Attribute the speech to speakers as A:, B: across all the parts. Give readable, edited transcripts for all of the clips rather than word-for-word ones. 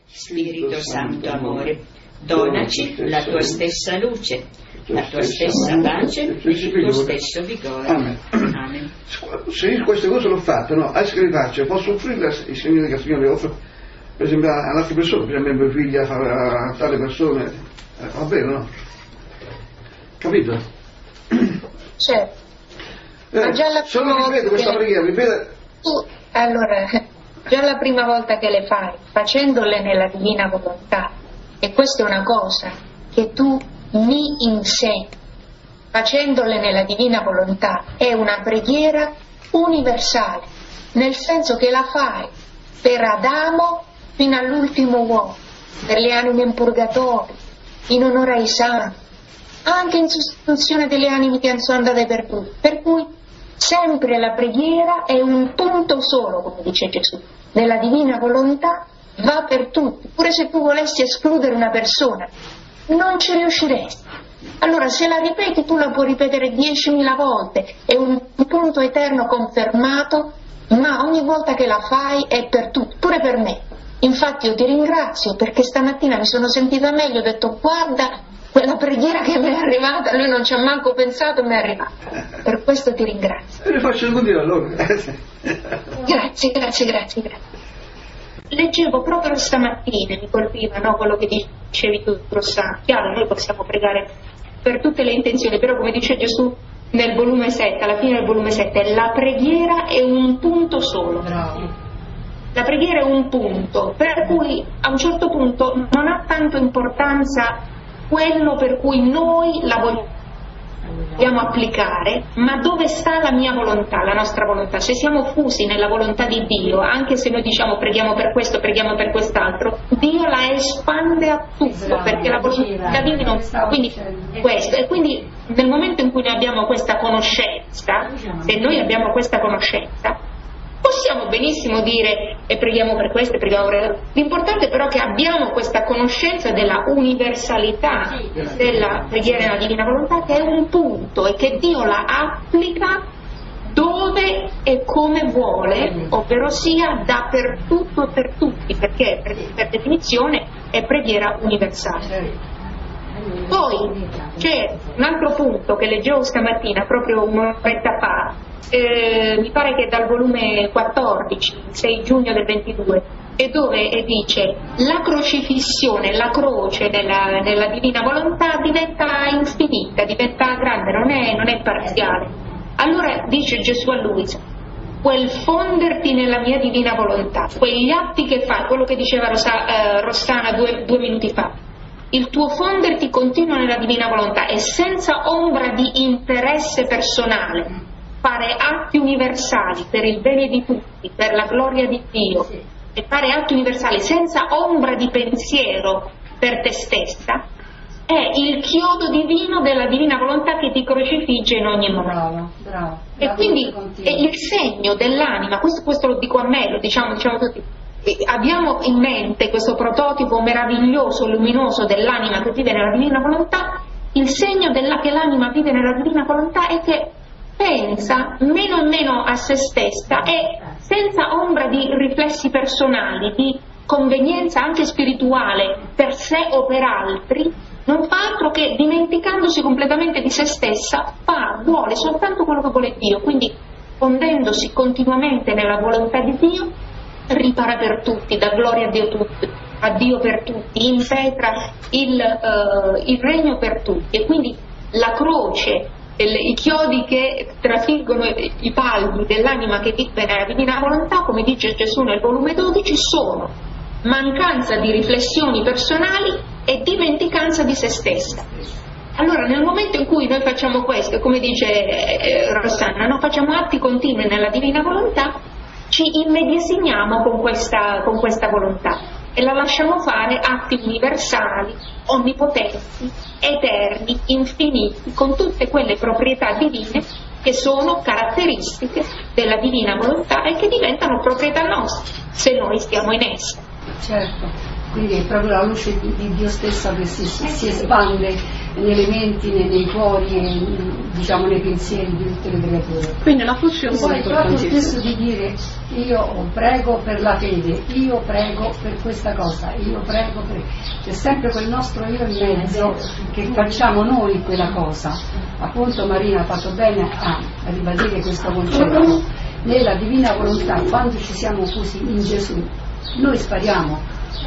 A: Spirito Santo amore, donaci la tua stessa luce, la tua stessa pace e il tuo stesso vigore.
B: Amen.
A: Amen.
B: Se io queste cose l'ho fatte, no? Anche che le faccio, posso offrire i segnali che il Signore offre, per esempio ad altre persone, per esempio a mio figlio, a tante persone, va bene, no? Capito?
C: Certo. Ma già la
B: se non ripeto questa preghiera, ripeto.
C: Allora, già la prima volta che le fai, facendole nella divina volontà, e questa è una cosa che tu mi insegni, facendole nella divina volontà, è una preghiera universale, nel senso che la fai per Adamo fino all'ultimo uomo, per le anime in purgatorio, in onore ai santi, anche in sostituzione delle anime che sono andate perdute, per cui sempre la preghiera è un punto solo, come dice Gesù, nella divina volontà va per tutti, pure se tu volessi escludere una persona, non ci riusciresti. Allora se la ripeti tu la puoi ripetere 10.000 volte, è un punto eterno confermato, ma ogni volta che la fai è per tutti, pure per me. Infatti io ti ringrazio perché stamattina mi sono sentita meglio, ho detto guarda quella preghiera che mi è arrivata, lui non ci ha manco pensato, mi è arrivata. Per questo ti ringrazio.
B: E le faccio così allora.
C: Grazie. Leggevo proprio stamattina, mi colpiva, no, quello che dicevi tu, Rossana. Chiaro, noi possiamo pregare per tutte le intenzioni, però come dice Gesù nel volume 7, alla fine del volume 7, la preghiera è un punto solo.
D: Bravo.
C: La preghiera è un punto, per cui a un certo punto non ha tanto importanza quello per cui noi la vogliamo applicare, ma dove sta la mia volontà, la nostra volontà. Se siamo fusi nella volontà di Dio, anche se noi diciamo preghiamo per questo, preghiamo per quest'altro, Dio la espande a tutto, perché la volontà di Dio non sta. Quindi questo, e quindi nel momento in cui noi abbiamo questa conoscenza, se noi abbiamo questa conoscenza, possiamo benissimo dire e preghiamo per questo, e preghiamo per... L'importante però è che abbiamo questa conoscenza della universalità della preghiera nella divina volontà, che è un punto e che Dio la applica dove e come vuole, ovvero sia dappertutto e per tutti, perché per definizione è preghiera universale. Poi c'è un altro punto che leggevo stamattina, proprio un'oretta fa, mi pare che dal volume 14, 6 giugno del 22, e dove dice la crocifissione, la croce nella divina volontà diventa infinita, diventa grande, non è parziale. Allora dice Gesù a Luisa, quel fonderti nella mia divina volontà, quegli atti che fai, quello che diceva Rossana due minuti fa, il tuo fonderti continua nella divina volontà e senza ombra di interesse personale, fare atti universali per il bene di tutti, per la gloria di Dio, e fare atti universali senza ombra di pensiero per te stessa, è il chiodo divino della divina volontà che ti crocifigge in ogni momento.
D: Bravo.
C: E quindi è il segno dell'anima, questo lo dico a me, lo diciamo tutti. Abbiamo in mente questo prototipo meraviglioso, luminoso dell'anima che vive nella divina volontà. Il segno che l'anima vive nella divina volontà è che pensa meno e meno a se stessa e senza ombra di riflessi personali, di convenienza anche spirituale per sé o per altri, non fa altro che, dimenticandosi completamente di se stessa, vuole soltanto quello che vuole Dio, quindi fondendosi continuamente nella volontà di Dio, ripara per tutti, dà gloria a Dio per tutti, impetra il regno per tutti. E quindi la croce, i chiodi che trafiggono i palmi dell'anima che vive nella divina volontà, come dice Gesù nel volume 12, sono mancanza di riflessioni personali e dimenticanza di se stessa. Allora nel momento in cui noi facciamo questo, come dice Rossana, no? Facciamo atti continui nella divina volontà, ci immedesimiamo con questa volontà e la lasciamo fare atti universali, onnipotenti, eterni, infiniti, con tutte quelle proprietà divine che sono caratteristiche della divina volontà e che diventano proprietà nostre se noi stiamo in essa.
D: Certo. quindi è proprio la luce di Dio stessa che si espande nelle menti, nei cuori, diciamo nei pensieri di tutte le creature.
E: Quindi la fusione
D: poi proprio stesso di dire io prego per la fede, io prego per questa cosa, io prego per... c'è sempre quel nostro io in mezzo che facciamo noi quella cosa. Appunto Marina ha fatto bene a ribadire questo concetto. Nella divina volontà, quando ci siamo fusi in Gesù, noi spariamo,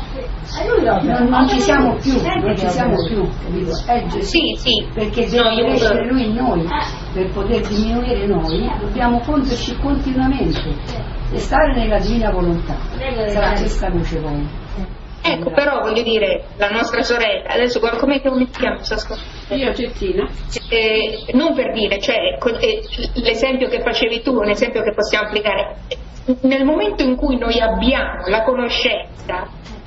D: non ci siamo più, capito? È Gesù,
C: sì.
D: Perché deve crescere Lui in noi, per poter diminuire noi, dobbiamo fonderci continuamente e stare nella divina volontà. Sarà questa luce poi.
C: Ecco, però voglio dire, la nostra sorella, adesso come ti chiami?
E: Io Gettina.
C: Non per dire, cioè l'esempio che facevi tu è un esempio che possiamo applicare. Nel momento in cui noi abbiamo la conoscenza,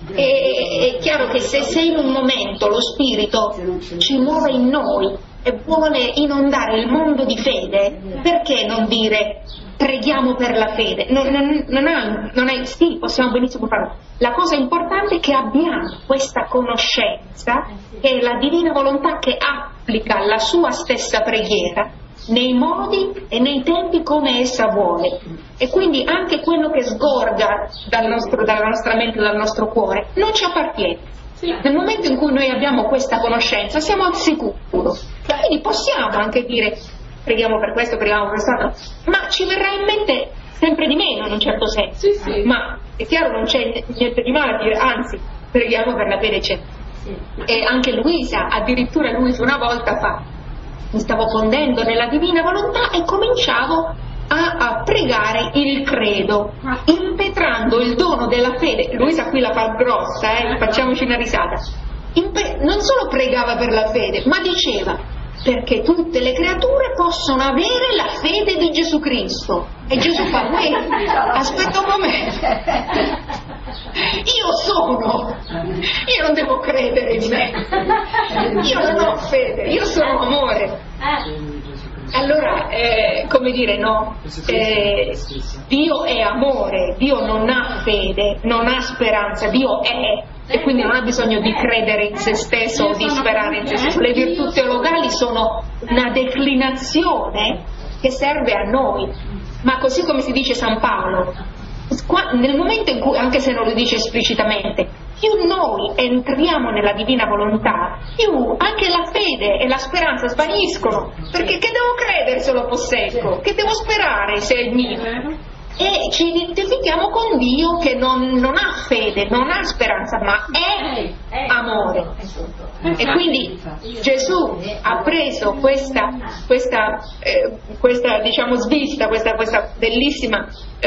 C: è chiaro che se in un momento lo spirito ci muove in noi e vuole inondare il mondo di fede, perché non dire preghiamo per la fede? Sì, possiamo benissimo farlo. La cosa importante è che abbiamo questa conoscenza, che è la divina volontà che applica la sua stessa preghiera nei modi e nei tempi come essa vuole, e quindi anche quello che sgorga dalla nostra mente, dal nostro cuore non ci appartiene. Nel momento in cui noi abbiamo questa conoscenza siamo al sicuro, quindi possiamo anche dire preghiamo per questo, preghiamo per quest'altro, ma ci verrà in mente sempre di meno in un certo senso. Ma è chiaro, non c'è niente di male a dire, anzi preghiamo per la fede, eccetera. E anche Luisa, addirittura Luisa una volta mi stavo fondendo nella divina volontà e cominciavo a pregare il credo, impetrando il dono della fede. Luisa qui la fa grossa, facciamoci una risata. Non solo pregava per la fede, ma diceva perché tutte le creature possono avere la fede di Gesù Cristo. E Gesù fa, aspetta un momento, io non devo credere in me, io non ho fede, io sono amore. Allora, come dire, no, Dio è amore, Dio non ha fede, non ha speranza, Dio è, e quindi non ha bisogno di credere in se stesso o di sperare in se stesso. Le virtù teologali sono una declinazione che serve a noi, ma così come si dice San Paolo, nel momento in cui, anche se non lo dice esplicitamente, più noi entriamo nella divina volontà, più anche la fede e la speranza svaniscono, perché che devo credere se lo posseggo? Che devo sperare se è mio? E ci identifichiamo con Dio che non ha fede, non ha speranza, ma è amore. E quindi Gesù ha preso questa diciamo svista, questa bellissima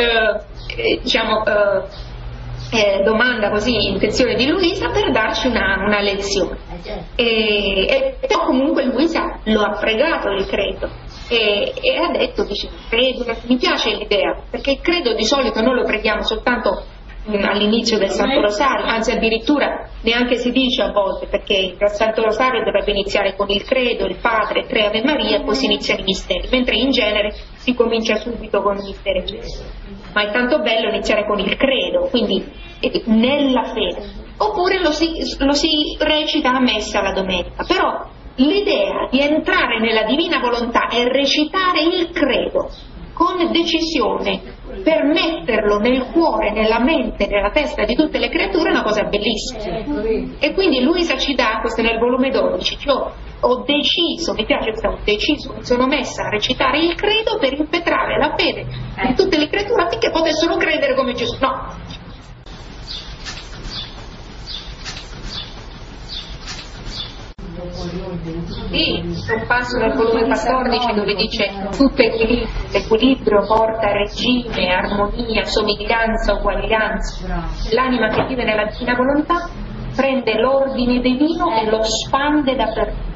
C: domanda, così, intenzione di Luisa, per darci una lezione. E comunque Luisa lo ha pregato il credo e ha detto, dice, credo, mi piace l'idea, perché il credo di solito noi lo preghiamo soltanto all'inizio del Santo Rosario, anzi addirittura neanche si dice a volte, perché il Santo Rosario dovrebbe iniziare con il credo, il Padre, 3 Ave Maria, e poi si iniziano i misteri, mentre in genere si comincia subito con i misteri. Ma è tanto bello iniziare con il credo, quindi nella fede, oppure lo si recita a messa la domenica. Però l'idea di entrare nella divina volontà e recitare il credo con decisione per metterlo nel cuore, nella mente, nella testa di tutte le creature è una cosa bellissima. E quindi Luisa ci dà, questo nel volume 12, ho deciso, mi piace questo, ho deciso, mi sono messa a recitare il credo per impetrare la fede di tutte le creature affinché potessero credere come Gesù. No. Sì, un passo nel volume 14 dove dice tutto l'equilibrio porta regime, armonia, somiglianza, uguaglianza. L'anima che vive nella divina volontà prende l'ordine divino e lo spande dappertutto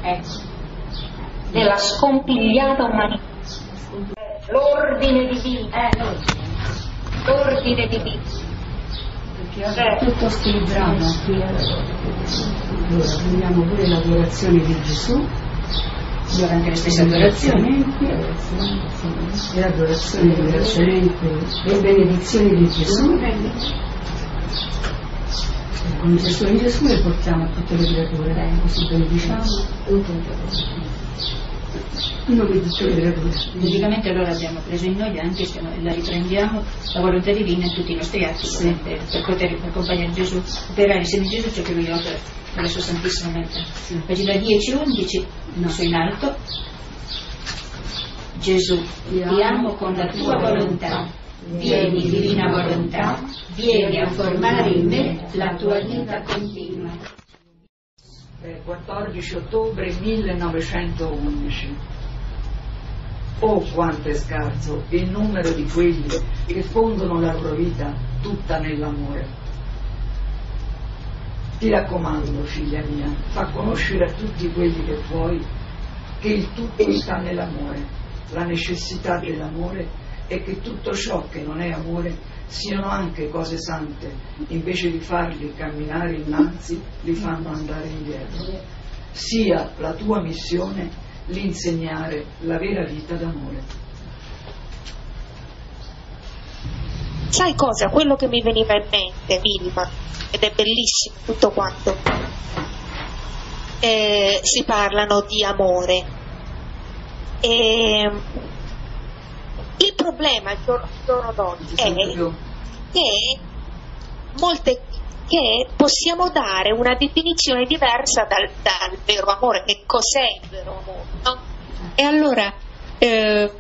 C: nella scompigliata umanità. L'ordine divino, l'ordine divino.
D: Perché è tutto stilibrato. Allora, prendiamo pure l'adorazione di Gesù, anche le stesse adorazioni, e l'adorazione le benedizioni di Gesù. con Gesù in Gesù e portiamo a tutte le creature, così benediciamo in nome di tutte le creature.
A: Logicamente allora abbiamo preso in noi anche, la riprendiamo, la volontà divina in tutti i nostri atti, per poter accompagnare Gesù, operare insieme a Gesù ciò che lui opera con la sua Santissima Marità. Pagina 10-11, su in alto. Gesù, ti amo con la tua volontà, vieni divina volontà, vieni a formare in me la tua vita continua.
F: 14 ottobre 1911. Oh, quanto è scarso il numero di quelli che fondono la loro vita tutta nell'amore. Ti raccomando, figlia mia, fa conoscere a tutti quelli che puoi che il tutto sta nell'amore. La necessità dell'amore è che tutto ciò che non è amore siano anche cose sante, invece di farli camminare innanzi, li fanno andare indietro. Sia la tua missione l'insegnare la vera vita d'amore.
C: Sai cosa? Quello che mi veniva in mente, Vilma, ed è bellissimo tutto quanto, si parlano di amore. E il problema al giorno d'oggi è che possiamo dare una definizione diversa dal vero amore. Che cos'è il vero amore, no? E allora che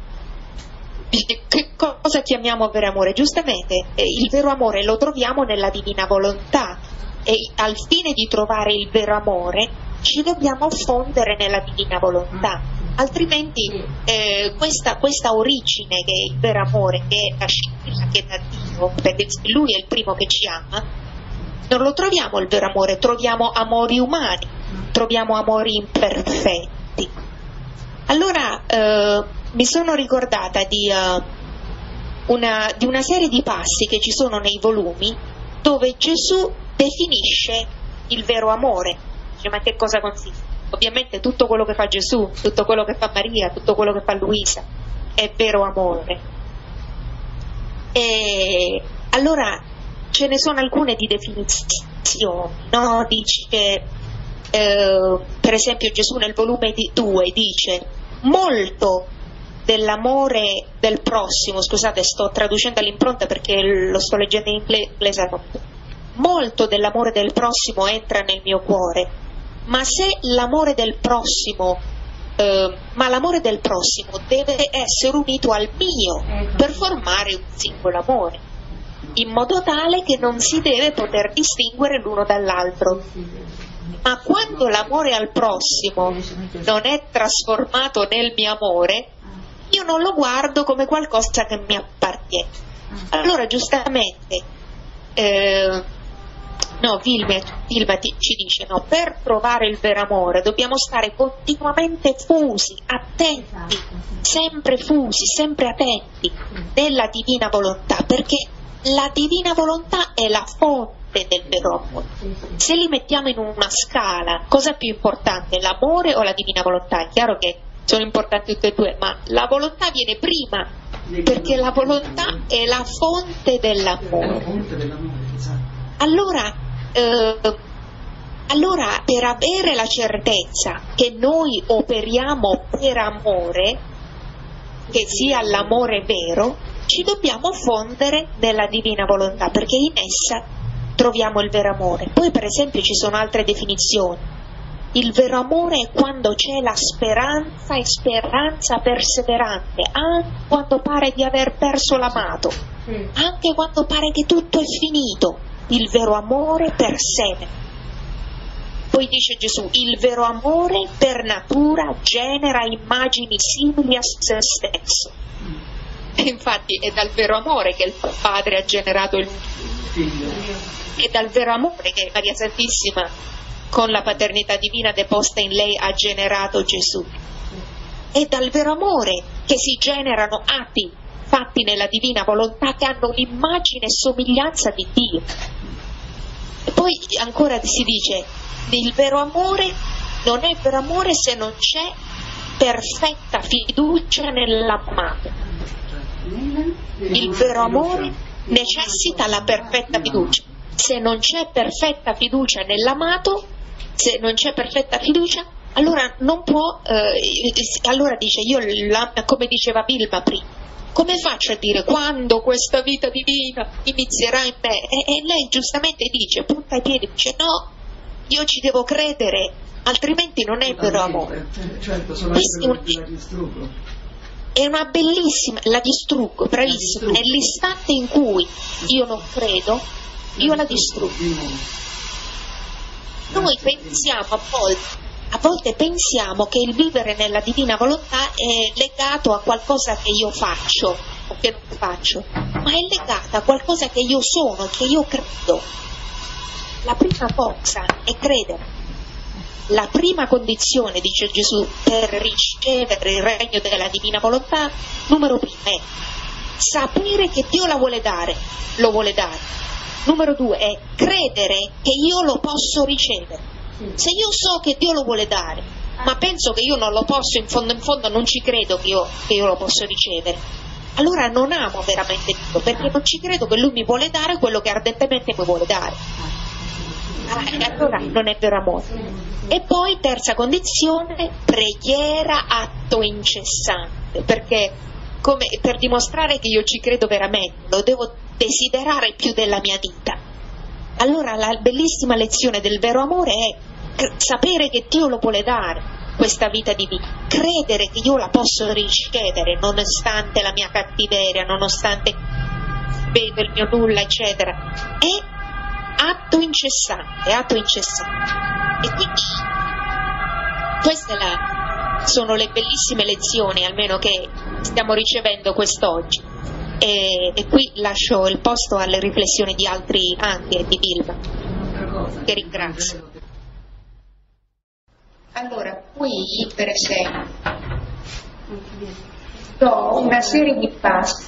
C: cosa chiamiamo vero amore? Giustamente il vero amore lo troviamo nella divina volontà, e al fine di trovare il vero amore ci dobbiamo fondere nella divina volontà. Altrimenti questa origine che è il vero amore, che è la scintilla che da Dio, perché Lui è il primo che ci ama, non lo troviamo il vero amore, troviamo amori umani, troviamo amori imperfetti. Allora mi sono ricordata di una serie di passi che ci sono nei volumi dove Gesù definisce il vero amore. Dice, ma che cosa consiste? Ovviamente tutto quello che fa Gesù, tutto quello che fa Maria, tutto quello che fa Luisa è vero amore. E allora ce ne sono alcune di definizioni, no? Dice che per esempio Gesù nel volume 2 dice molto dell'amore del prossimo, scusate, sto traducendo all'impronta perché lo sto leggendo in inglese, molto dell'amore del prossimo entra nel mio cuore. Ma se l'amore del prossimo, l'amore del prossimo deve essere unito al mio per formare un singolo amore, in modo tale che non si deve poter distinguere l'uno dall'altro. Ma quando l'amore al prossimo non è trasformato nel mio amore, io non lo guardo come qualcosa che mi appartiene. Allora giustamente Vilma ci dice, no, per trovare il vero amore dobbiamo stare continuamente fusi, attenti, sempre attenti nella divina volontà, perché la divina volontà è la fonte del vero amore. Se li mettiamo in una scala, cosa è più importante, l'amore o la divina volontà? È chiaro che sono importanti tutte e due, ma la volontà viene prima, perché la volontà è la fonte dell'amore. Allora, per avere la certezza che noi operiamo per amore, che sia l'amore vero, ci dobbiamo fondere nella divina volontà, perché in essa troviamo il vero amore. Poi per esempio ci sono altre definizioni. Il vero amore è quando c'è la speranza e speranza perseverante, anche quando pare di aver perso l'amato, anche quando pare che tutto è finito. Il vero amore persevera. Poi dice Gesù, il vero amore per natura genera immagini simili a se stesso. E infatti è dal vero amore che il Padre ha generato il Figlio. È dal vero amore che Maria Santissima, con la paternità divina deposta in lei, ha generato Gesù. È dal vero amore che si generano atti fatti nella divina volontà che hanno l'immagine e somiglianza di Dio. E poi ancora si dice, il vero amore non è vero amore se non c'è perfetta fiducia nell'amato. Il vero amore necessita la perfetta fiducia. se non c'è perfetta fiducia nell'amato, se non c'è perfetta fiducia, allora non può, allora dice, come diceva Vilma prima, come faccio a dire quando questa vita divina inizierà in me? E lei giustamente dice, punta ai piedi, dice no, io ci devo credere, altrimenti non è vero amore.
F: Certo, solamente la distruggo.
C: È una bellissima, la distruggo, bravissima, nell'istante in cui io non credo, io la distruggo. Noi pensiamo a volte pensiamo che il vivere nella divina volontà è legato a qualcosa che io faccio o che non faccio, ma è legato a qualcosa che io sono, che io credo. La prima cosa è credere. La prima condizione, dice Gesù, per ricevere il regno della divina volontà, numero primo, è sapere che Dio la vuole dare, lo vuole dare. Numero 2 è credere che io lo posso ricevere. Se io so che Dio lo vuole dare, ma penso che io non lo posso, in fondo non ci credo che io lo posso ricevere, allora non amo veramente Dio, perché non ci credo che Lui mi vuole dare quello che ardentemente mi vuole dare. Allora non è vero amore. E poi terza condizione, preghiera atto incessante, perché per dimostrare che io ci credo veramente lo devo desiderare più della mia vita. Allora la bellissima lezione del vero amore è sapere che Dio lo vuole dare, questa vita divina, credere che io la posso ricevere nonostante la mia cattiveria, nonostante vedo il mio nulla, eccetera. È atto incessante, atto incessante. E quindi queste sono le bellissime lezioni, almeno che stiamo ricevendo quest'oggi. E qui lascio il posto alle riflessioni di altri anche di Vilma, che ringrazio. Allora, qui per esempio do una serie di passi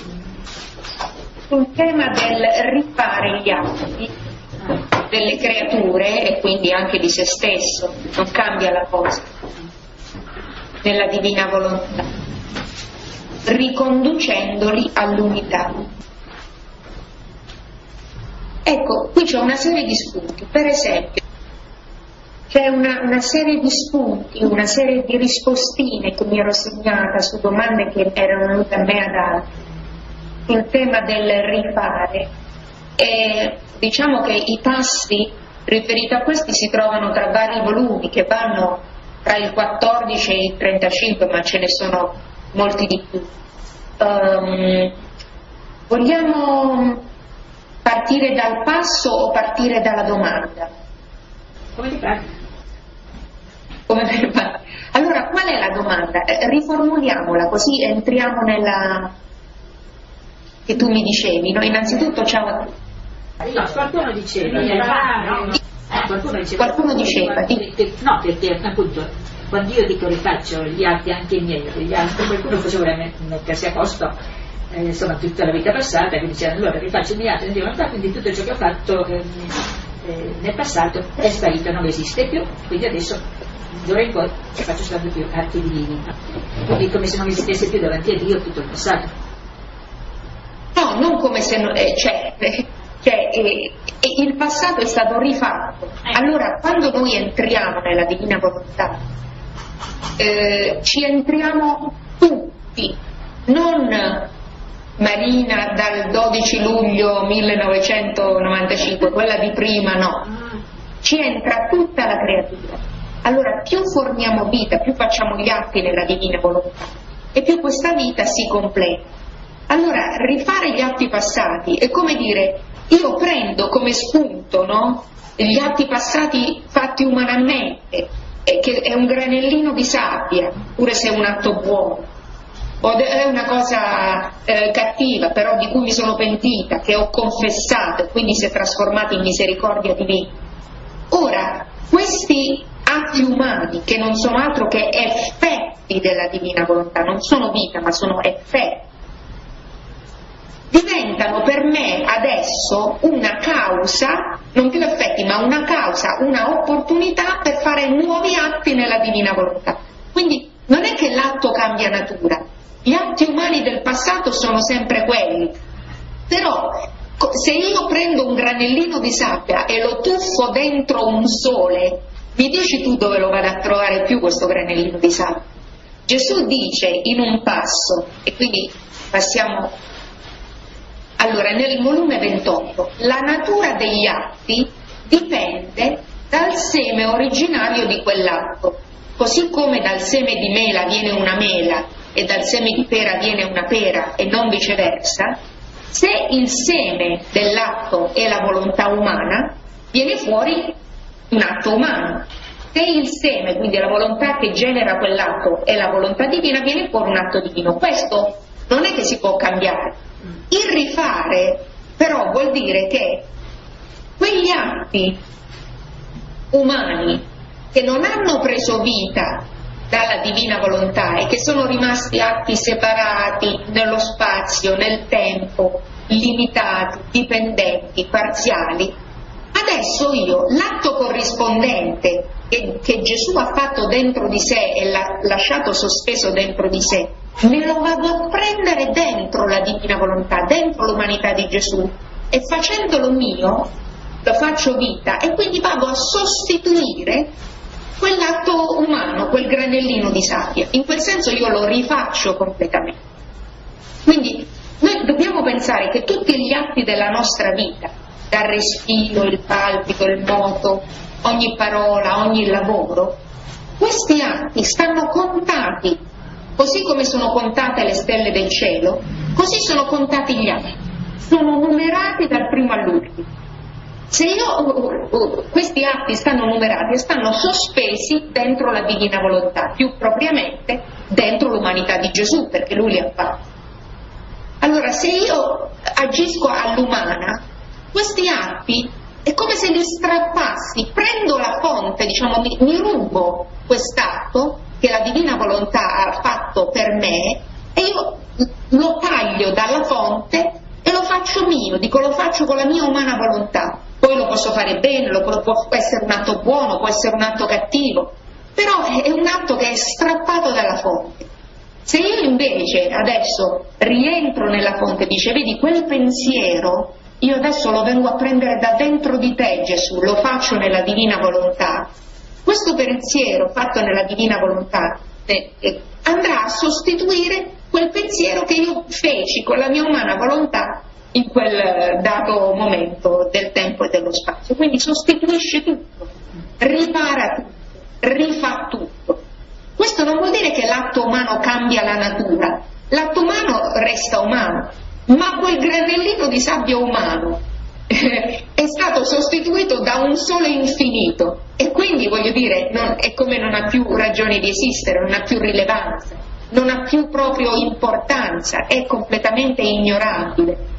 C: sul tema del rifare gli atti delle creature e quindi anche di se stesso, non cambia la cosa, nella divina volontà, riconducendoli all'unità. Ecco, qui c'è una serie di spunti, per esempio c'è una serie di spunti, una serie di rispostine che mi ero segnata su domande che erano venute a me ad altri sul tema del rifare, e diciamo che i passi riferiti a questi si trovano tra vari volumi che vanno tra il 14 e il 35, ma ce ne sono molti di più. Vogliamo partire dal passo o partire dalla domanda?
A: Come ti pare?
C: Allora, qual è la domanda? Riformuliamola così entriamo nella che tu mi dicevi, no? Innanzitutto ciao a tutti.
A: No, qualcuno diceva
C: no,
A: perché appunto quando io dico rifaccio gli atti anche i miei, gli altri, qualcuno faceva mettersi a posto, insomma tutta la vita passata, quindi dicevano allora rifaccio i miei atti, quindi tutto ciò che ho fatto nel passato è sparito, non esiste più, quindi adesso d'ora in poi faccio soltanto più atti divini, quindi come se non esistesse più davanti a Dio tutto il passato.
C: No, non come se il passato è stato rifatto. Allora, quando noi entriamo nella divina volontà, ci entriamo tutti, non Marina dal 12 luglio 1995, quella di prima, no. Ci entra tutta la creatura. Allora, più formiamo vita, più facciamo gli atti nella divina volontà, e più questa vita si completa. Allora, rifare gli atti passati è come dire, io prendo come spunto, no? Gli atti passati fatti umanamente, che è un granellino di sabbia, pure se è un atto buono, o è una cosa cattiva, però di cui mi sono pentita, che ho confessato e quindi si è trasformata in misericordia divina. Ora, questi atti umani, che non sono altro che effetti della divina volontà, non sono vita, ma sono effetti, diventano per me adesso una causa, non più effetti, ma una causa, una opportunità per fare nuovi atti nella divina volontà. Quindi non è che l'atto cambia natura, gli atti umani del passato sono sempre quelli, però Se io prendo un granellino di sabbia e lo tuffo dentro un sole, mi dici tu dove lo vado a trovare più questo granellino di sabbia? Gesù dice in un passo, e quindi passiamo, allora nel volume 28, la natura degli atti dipende dal seme originario di quell'atto, così come dal seme di mela viene una mela e dal seme di pera viene una pera e non viceversa. Se il seme dell'atto è la volontà umana, viene fuori un atto umano. Se il seme, quindi la volontà che genera quell'atto, è la volontà divina, viene fuori un atto divino. Questo non è che si può cambiare. Il rifare però vuol dire che quegli atti umani che non hanno preso vita dalla divina volontà e che sono rimasti atti separati nello spazio, nel tempo, limitati, dipendenti, parziali, adesso io l'atto corrispondente che Gesù ha fatto dentro di sé e l'ha lasciato sospeso dentro di sé, me lo vado a prendere dentro la divina volontà, dentro l'umanità di Gesù, e facendolo mio lo faccio vita, e quindi vado a sostituire quell'atto umano, quel granellino di sabbia. In quel senso io lo rifaccio completamente. Quindi noi dobbiamo pensare che tutti gli atti della nostra vita, dal respiro, il palpito, il moto, ogni parola, ogni lavoro, questi atti stanno contati, così come sono contate le stelle del cielo, così sono contati gli atti, sono numerati dal primo all'ultimo. Se questi atti stanno numerati e stanno sospesi dentro la divina volontà, più propriamente dentro l'umanità di Gesù, perché lui li ha fatti. Allora, se io agisco all'umana, questi atti è come se li strappassi, prendo la fonte, diciamo, mi rubo quest'atto che la divina volontà ha fatto per me e io lo taglio dalla fonte e lo faccio mio, dico lo faccio con la mia umana volontà. Poi lo posso fare bene, può essere un atto buono, può essere un atto cattivo, però è un atto che è strappato dalla fonte. Se io invece adesso rientro nella fonte e dice, vedi, quel pensiero, io adesso lo vengo a prendere da dentro di te, Gesù, lo faccio nella divina volontà, questo pensiero fatto nella divina volontà andrà a sostituire quel pensiero che io feci con la mia umana volontà in quel dato momento del tempo e dello spazio. Quindi sostituisce tutto, ripara tutto, rifà tutto. Questo non vuol dire che l'atto umano cambia la natura, l'atto umano resta umano, ma quel granellino di sabbia umano è stato sostituito da un sole infinito e quindi, voglio dire, è come non ha più ragione di esistere, non ha più rilevanza, non ha più proprio importanza, è completamente ignorabile.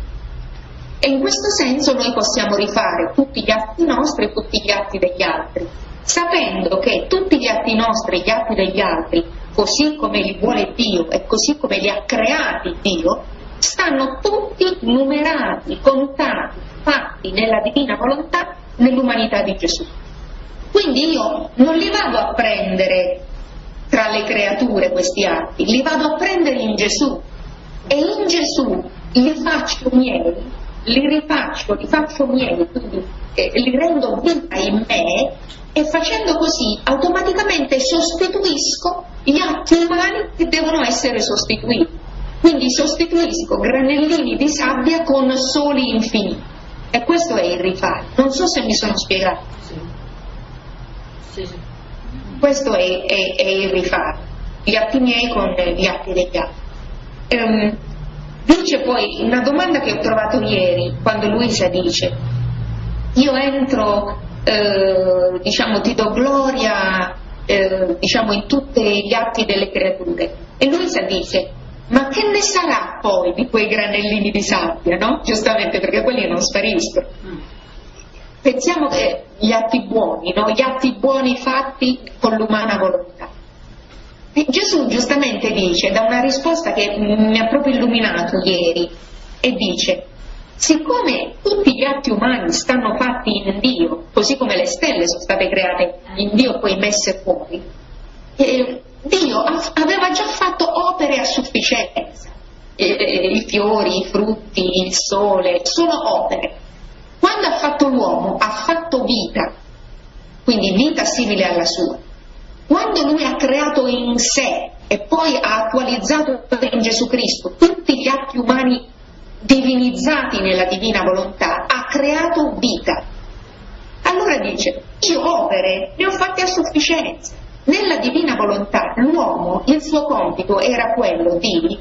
C: E in questo senso noi possiamo rifare tutti gli atti nostri e tutti gli atti degli altri, sapendo che tutti gli atti nostri e gli atti degli altri, così come li vuole Dio e così come li ha creati Dio, stanno tutti numerati, contati, fatti nella divina volontà, nell'umanità di Gesù. Quindi io non li vado a prendere tra le creature questi atti, li vado a prendere in Gesù e in Gesù li faccio miei, li rifaccio, li faccio miei, quindi li rendo vita in me e facendo così automaticamente sostituisco gli atti umani che devono essere sostituiti. Quindi sostituisco granellini di sabbia con soli infiniti e questo è il rifare. Non so se mi sono spiegato.
A: Sì.
C: Questo è il rifare, gli atti miei con gli atti degli altri. Dice poi una domanda che ho trovato ieri quando Luisa dice: io entro, diciamo, ti do gloria, diciamo, in tutti gli atti delle creature, e Luisa dice: ma che ne sarà poi di quei granellini di sabbia, no? Giustamente, perché quelli non spariscono. Pensiamo che gli atti buoni, no? Gli atti buoni fatti con l'umana volontà. E Gesù giustamente dice, da una risposta che mi ha proprio illuminato ieri, e dice: siccome tutti gli atti umani stanno fatti in Dio, così come le stelle sono state create in Dio e poi messe fuori, Dio aveva già fatto opere a sufficienza. i fiori, i frutti, il sole, sono opere. Quando ha fatto l'uomo, ha fatto vita, quindi vita simile alla sua. Quando lui ha creato in sé e poi ha attualizzato in Gesù Cristo tutti gli atti umani divinizzati nella divina volontà, ha creato vita. Allora dice, io opere ne ho fatte a sufficienza. Nella divina volontà l'uomo, il suo compito era quello di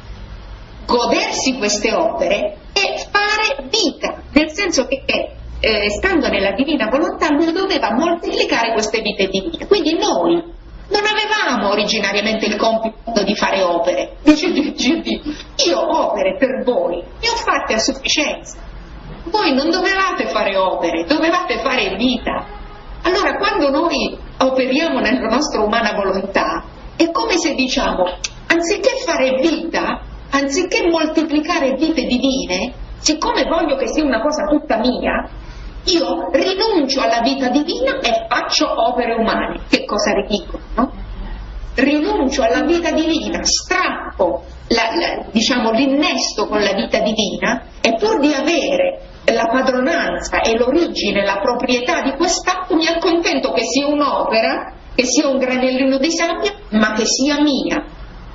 C: godersi queste opere e fare vita, nel senso che stando nella divina volontà lui doveva moltiplicare queste vite divine. Quindi noi non avevamo originariamente il compito di fare opere. Dice Dio, io opere per voi ne ho fatte a sufficienza. Voi non dovevate fare opere, dovevate fare vita. Allora quando noi operiamo nella nostra umana volontà è come se diciamo, anziché fare vita, anziché moltiplicare vite divine, siccome voglio che sia una cosa tutta mia, io rinuncio alla vita divina e faccio opere umane. Che cosa ridicolo, no? Rinuncio alla vita divina, strappo diciamo l'innesto con la vita divina, e pur di avere la padronanza e l'origine, la proprietà di quest'atto, mi accontento che sia un'opera, che sia un granellino di sabbia, ma che sia mia.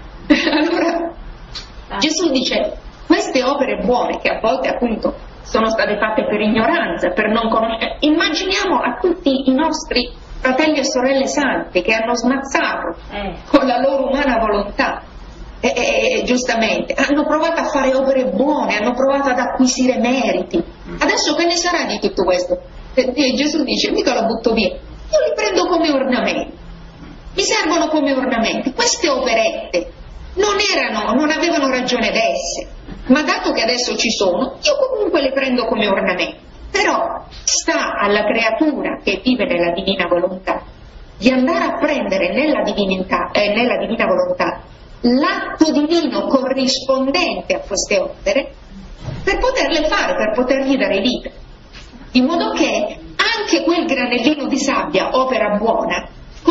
C: Allora Gesù dice, queste opere buone che a volte appunto sono state fatte per ignoranza, per non conoscere, immaginiamo a tutti i nostri fratelli e sorelle santi che hanno smazzato con la loro umana volontà, giustamente, hanno provato a fare opere buone, hanno provato ad acquisire meriti. Adesso che ne sarà di tutto questo? E Gesù dice, mica lo butto via, io li prendo come ornamenti, mi servono come ornamenti. Queste operette non avevano ragione d'essere, ma dato che adesso ci sono, io comunque le prendo come ornamenti. Però sta alla creatura che vive nella divina volontà di andare a prendere nella divina volontà l'atto divino corrispondente a queste opere per poterle fare, per potergli dare vita, in modo che anche quel granellino di sabbia, opera buona,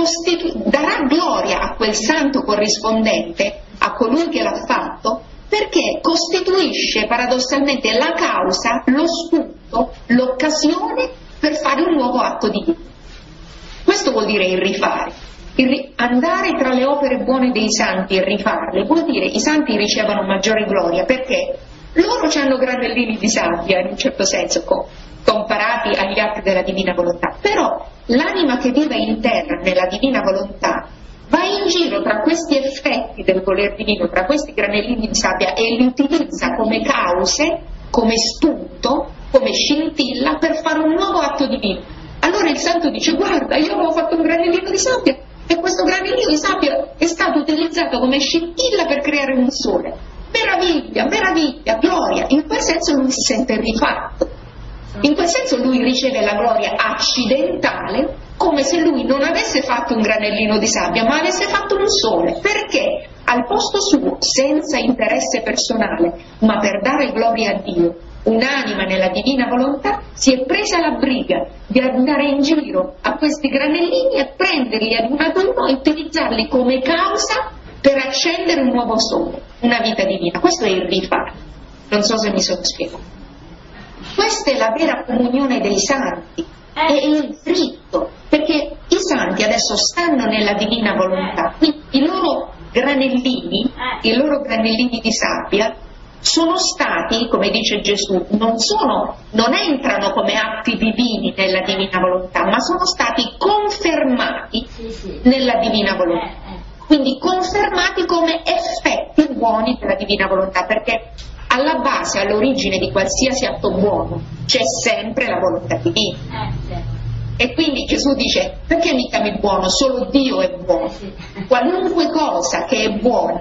C: darà gloria a quel santo corrispondente, a colui che l'ha fatto, perché costituisce paradossalmente la causa, lo spunto, l'occasione per fare un nuovo atto di vita. Questo vuol dire il rifare. Andare tra le opere buone dei santi e rifarle vuol dire i santi ricevono maggiore gloria, perché loro hanno granellini di sabbia, in un certo senso, comparati agli atti della divina volontà. Però l'anima che vive in terra nella divina volontà va in giro tra questi effetti del voler divino, tra questi granellini di sabbia, e li utilizza come cause, come spunto, come scintilla per fare un nuovo atto divino. Allora il santo dice, guarda, io avevo fatto un granellino di sabbia e questo granellino di sabbia è stato utilizzato come scintilla per creare un sole. Meraviglia, meraviglia, gloria. In quel senso lui si sente rifatto. In quel senso lui riceve la gloria accidentale, come se lui non avesse fatto un granellino di sabbia, ma avesse fatto un sole. Perché al posto suo, senza interesse personale, ma per dare gloria a Dio, un'anima nella divina volontà si è presa la briga di andare in giro a questi granellini e prenderli ad uno e utilizzarli come causa per accendere un nuovo sole, una vita divina. Questo è il rifare. Non so se mi sono spiegato. Questa è la vera comunione dei santi, è il fritto, perché i santi adesso stanno nella divina volontà, quindi i loro granellini di sabbia sono stati, come dice Gesù, non entrano come atti divini nella divina volontà, ma sono stati confermati nella divina volontà, quindi confermati come effetti buoni della divina volontà, perché alla base, all'origine di qualsiasi atto buono c'è sempre la volontà divina. E quindi Gesù dice, perché mi chiami buono? Solo Dio è buono. Qualunque cosa che è buona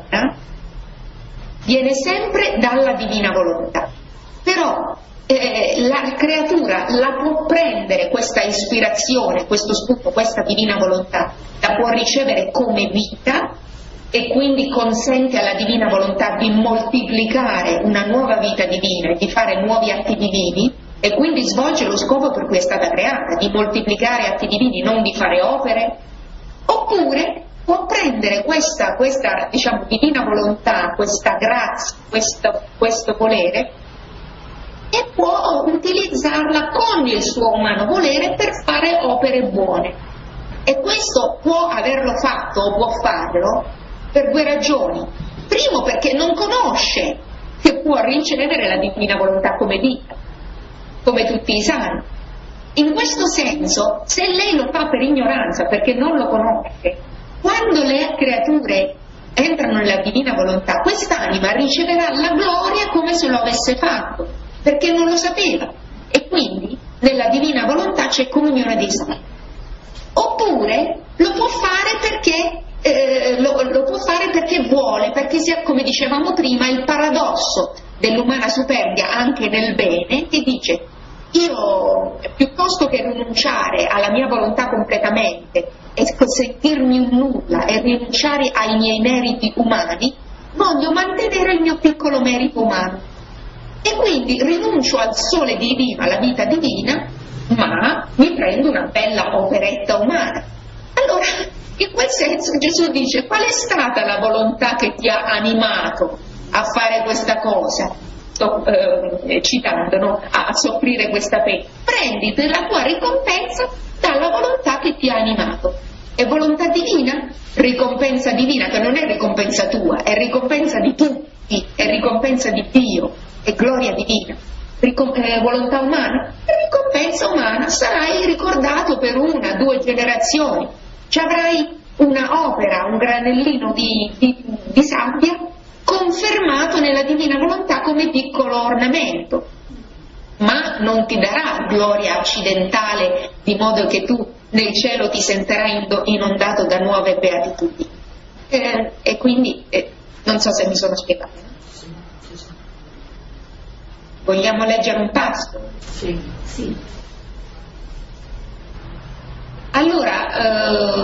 C: viene sempre dalla divina volontà. Però la creatura la può prendere questa ispirazione, questo spunto, questa divina volontà, la può ricevere come vita, e quindi consente alla divina volontà di moltiplicare una nuova vita divina e di fare nuovi atti divini, e quindi svolge lo scopo per cui è stata creata, di moltiplicare atti divini, non di fare opere. Oppure può prendere questa diciamo, divina volontà, questa grazia, questo volere, e può utilizzarla con il suo umano volere per fare opere buone. E questo può averlo fatto o può farlo per due ragioni. Primo, perché non conosce che può ricevere la divina volontà come vita, come tutti i santi. In questo senso, se lei lo fa per ignoranza, perché non lo conosce, quando le creature entrano nella divina volontà, quest'anima riceverà la gloria come se lo avesse fatto, perché non lo sapeva, e quindi nella divina volontà c'è comunione dei santi. Oppure lo può fare perché vuole, perché sia, come dicevamo prima, il paradosso dell'umana superbia anche nel bene, che dice: io, piuttosto che rinunciare alla mia volontà completamente e sentirmi un nulla e rinunciare ai miei meriti umani, voglio mantenere il mio piccolo merito umano. E quindi rinuncio al sole divino, alla vita divina, ma mi prendo una bella operetta umana. Allora, in quel senso Gesù dice: qual è stata la volontà che ti ha animato a fare questa cosa? Sto citando, no? A soffrire questa pena. Prenditi la tua ricompensa dalla volontà che ti ha animato. È volontà divina? Ricompensa divina, che non è ricompensa tua, è ricompensa di tutti, è ricompensa di Dio, è gloria divina. Volontà umana? Ricompensa umana, sarai ricordato per 1 o 2 generazioni, ci avrai una opera, un granellino di sabbia confermato nella divina volontà come piccolo ornamento, ma non ti darà gloria accidentale di modo che tu nel cielo ti sentirai inondato da nuove beatitudini. E quindi non so se mi sono spiegata. Vogliamo leggere un passo?
A: Sì.
C: Allora,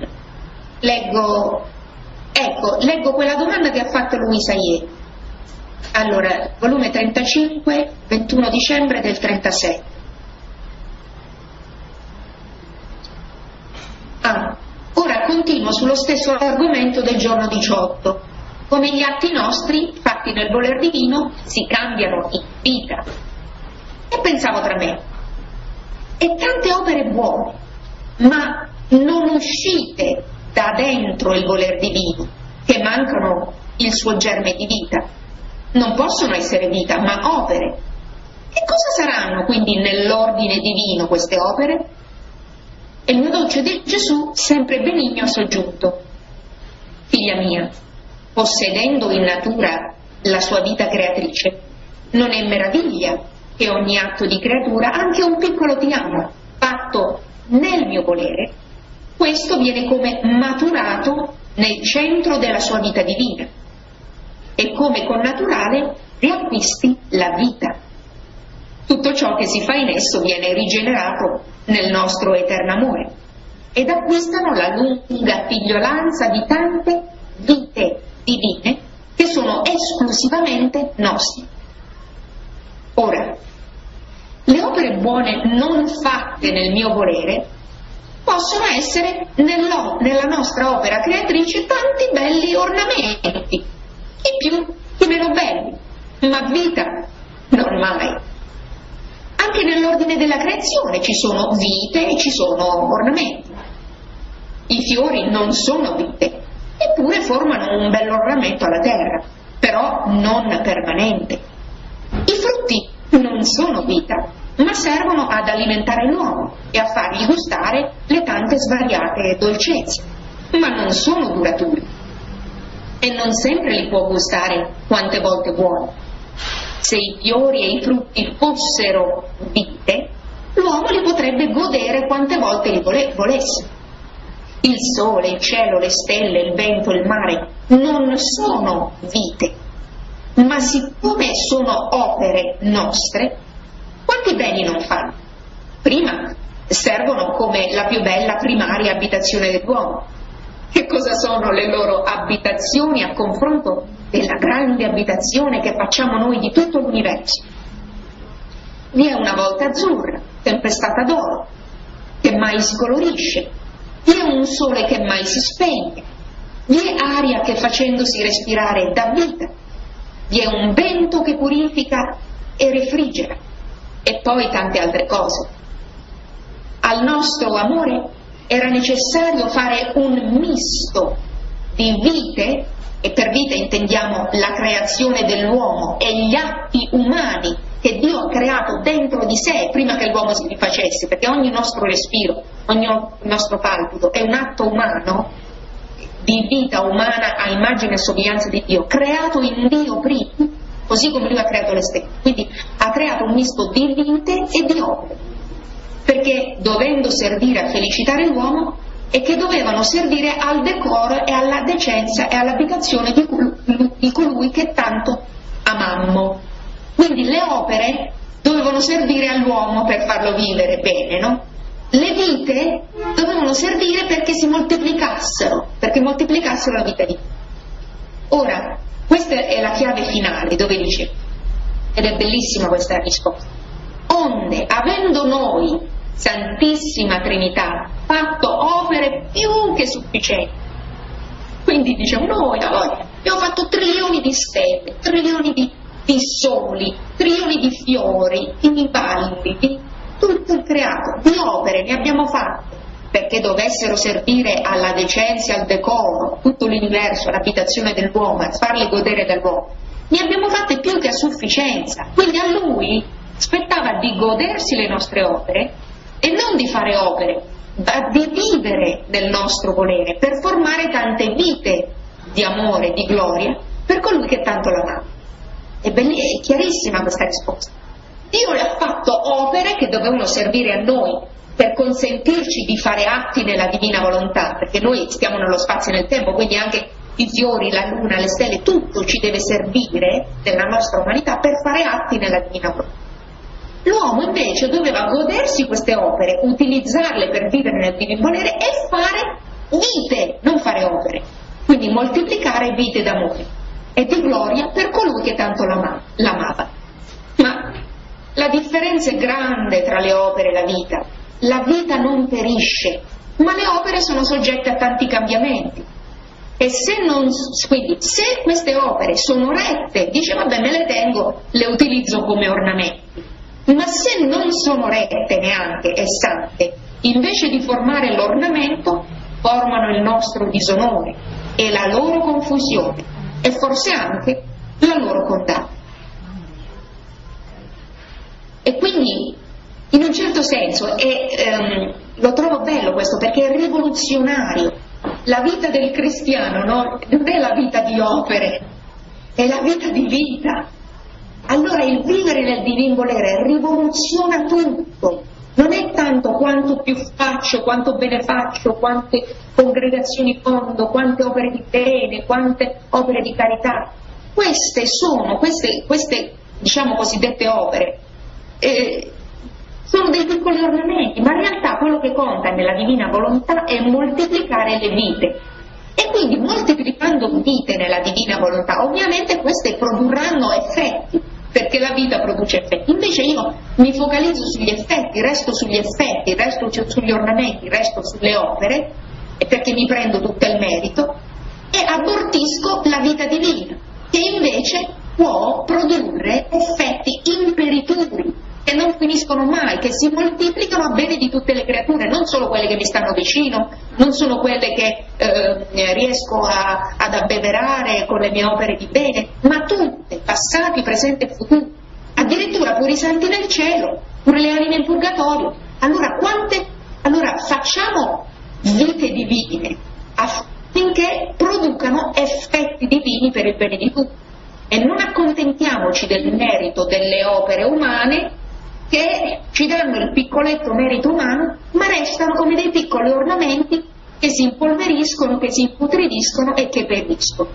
C: leggo quella domanda che ha fatto Luisa ieri. Allora, volume 35, 21 dicembre del 36. Ora continuo sullo stesso argomento del giorno 18. Come gli atti nostri, fatti nel voler divino, si cambiano in vita. E pensavo tra me, e tante opere buone, ma non uscite da dentro il voler divino, che mancano il suo germe di vita, non possono essere vita, ma opere. E cosa saranno quindi nell'ordine divino queste opere? E il mio dolce Gesù, sempre benigno, ha soggiunto: figlia mia, possedendo in natura la sua vita creatrice, non è meraviglia che ogni atto di creatura, anche un piccolo ti amo, fatto nel mio volere, questo viene come maturato nel centro della sua vita divina, e come connaturale riacquisti la vita. Tutto ciò che si fa in esso viene rigenerato nel nostro eterno amore ed acquistano la lunga figliolanza di tante vite divine che sono esclusivamente nostre. Ora, le opere buone non fatte nel mio volere possono essere nella nostra opera creatrice tanti belli ornamenti, chi più chi meno belli, ma vita non mai. Anche nell'ordine della creazione ci sono vite e ci sono ornamenti. I fiori non sono vite, eppure formano un bell'ornamento alla terra, però non permanente. I frutti non sono vita, ma servono ad alimentare l'uomo e a fargli gustare le tante svariate dolcezze, ma non sono duraturi. E non sempre li può gustare quante volte vuole. Se i fiori e i frutti fossero vite, l'uomo li potrebbe godere quante volte li volesse. Il sole, il cielo, le stelle, il vento, il mare non sono vite, ma siccome sono opere nostre, quanti beni non fanno? Prima servono come la più bella primaria abitazione dell'uomo. Che cosa sono le loro abitazioni a confronto della grande abitazione che facciamo noi di tutto l'universo? Vi è una volta azzurra, tempestata d'oro, che mai si colorisce, vi è un sole che mai si spegne, vi è aria che facendosi respirare dà vita, vi è un vento che purifica e refrigera, e poi tante altre cose. Al nostro amore era necessario fare un misto di vite, e per vita intendiamo la creazione dell'uomo e gli atti umani che Dio ha creato dentro di sé prima che l'uomo si rifacesse, perché ogni nostro respiro, ogni nostro palpito è un atto umano di vita umana a immagine e somiglianza di Dio, creato in Dio prima, così come Lui ha creato le stelle. Quindi ha creato un misto di vite e di opere, perché dovendo servire a felicitare l'uomo e che dovevano servire al decoro e alla decenza e all'abitazione di colui che tanto amammo. Quindi le opere dovevano servire all'uomo per farlo vivere bene, no? Le vite dovevano servire perché si moltiplicassero, perché moltiplicassero la vita di Dio. Ora, questa è la chiave finale dove dice, ed è bellissima questa risposta, onde avendo noi, Santissima Trinità, fatto opere più che sufficienti. Quindi diciamo noi abbiamo fatto trilioni di stelle, trilioni di soli, trilioni di fiori, di valli, di tutto il creato, di opere ne abbiamo fatte perché dovessero servire alla decenza e al decoro, tutto l'universo, l'abitazione dell'uomo, a farle godere dall'uomo. Ne abbiamo fatte più che a sufficienza, quindi a Lui spettava di godersi le nostre opere e non di fare opere, ma di vivere del nostro volere per formare tante vite di amore, di gloria per colui che tanto l'amava. È chiarissima questa risposta. Dio le ha fatto opere che dovevano servire a noi per consentirci di fare atti nella divina volontà, perché noi stiamo nello spazio e nel tempo, quindi anche i fiori, la luna, le stelle, tutto ci deve servire nella nostra umanità per fare atti nella divina volontà. L'uomo invece doveva godersi queste opere, utilizzarle per vivere nel divino volere e fare vite, non fare opere, quindi moltiplicare vite d'amore e di gloria per colui che tanto l'amava. Ma la differenza è grande tra le opere e la vita. La vita non perisce, ma le opere sono soggette a tanti cambiamenti. E quindi se queste opere sono rette, dice vabbè me le tengo, le utilizzo come ornamenti. Ma se non sono rette neanche e sante, invece di formare l'ornamento, formano il nostro disonore e la loro confusione e forse anche la loro condanna. E quindi in un certo senso lo trovo bello questo perché è rivoluzionario. La vita del cristiano non è la vita di opere, è la vita di vita. Allora il vivere nel divino volere rivoluziona tutto, non è tanto quanto più faccio, quanto bene faccio, quante congregazioni fondo, quante opere di bene, quante opere di carità. Queste diciamo cosiddette opere, sono dei piccoli ornamenti, ma in realtà quello che conta nella divina volontà è moltiplicare le vite. E quindi moltiplicando vite nella divina volontà, ovviamente queste produrranno effetti, perché la vita produce effetti. Invece io mi focalizzo sugli effetti, resto sugli effetti, resto sugli ornamenti, resto sulle opere, e perché mi prendo tutto il merito, e abortisco la vita divina, che invece può produrre effetti imperituri, che non finiscono mai, che si moltiplicano a bene di tutte le creature, non solo quelle che mi stanno vicino, non solo quelle che riesco ad abbeverare con le mie opere di bene, ma tutte, passati, presenti e futuri, addirittura pure i santi nel cielo, pure le anime in purgatorio. Allora facciamo vite divine affinché producano effetti divini per il bene di tutti e non accontentiamoci del merito delle opere umane che ci danno il piccoletto merito umano, ma restano come dei piccoli ornamenti che si impolveriscono, che si imputridiscono e che periscono.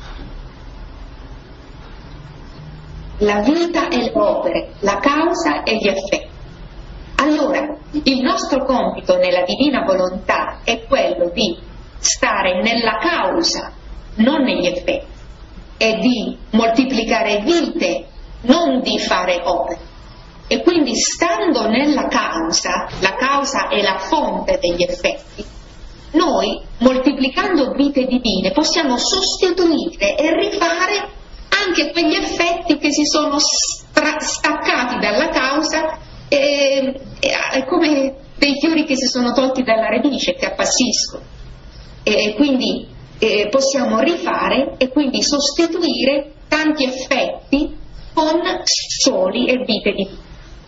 C: La vita e le opere, la causa e gli effetti. Allora, il nostro compito nella divina volontà è quello di stare nella causa, non negli effetti, e di moltiplicare vite, non di fare opere. E quindi stando nella causa, la causa è la fonte degli effetti, noi, moltiplicando vite divine, possiamo sostituire e rifare anche quegli effetti che si sono staccati dalla causa, come dei fiori che si sono tolti dalla radice, che appassiscono. Quindi possiamo rifare e quindi sostituire tanti effetti con soli e vite divine.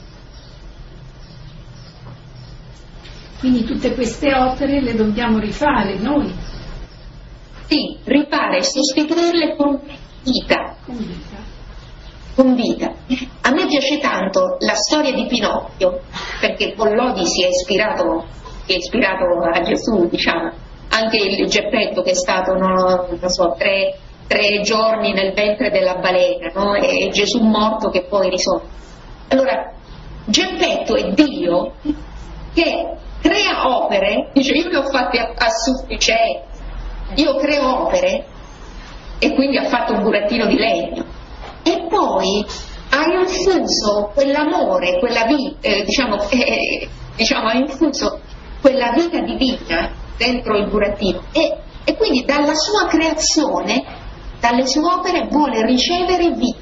D: Quindi tutte queste opere le dobbiamo rifare noi.
C: Sì, rifare e sostituirle con vita. Con vita. A me piace tanto la storia di Pinocchio, perché Collodi si è ispirato a Gesù, diciamo. Anche il Geppetto, che è stato, non so, tre giorni nel ventre della balena, no? E Gesù morto che poi risorge. Allora, Geppetto è Dio che crea opere, dice io le ho fatte a sufficienza, io creo opere, e quindi ha fatto un burattino di legno, e poi ha infuso quell'amore, quella vita, ha infuso quella vita divina dentro il burattino, e quindi dalla sua creazione, dalle sue opere vuole ricevere vita.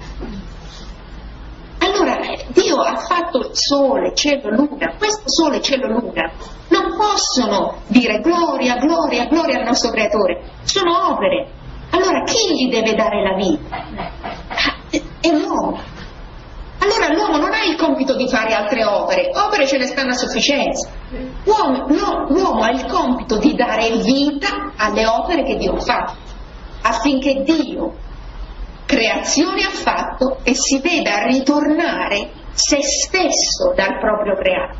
C: Allora Dio ha fatto sole, cielo, luna. Questo sole, cielo, luna non possono dire gloria, gloria, gloria al nostro creatore, sono opere. Allora chi gli deve dare la vita? È l'uomo. Allora l'uomo non ha il compito di fare altre opere ce ne stanno a sufficienza. L'uomo ha il compito di dare vita alle opere che Dio ha fatto, affinché Dio creazione ha fatto e si veda ritornare se stesso dal proprio creato.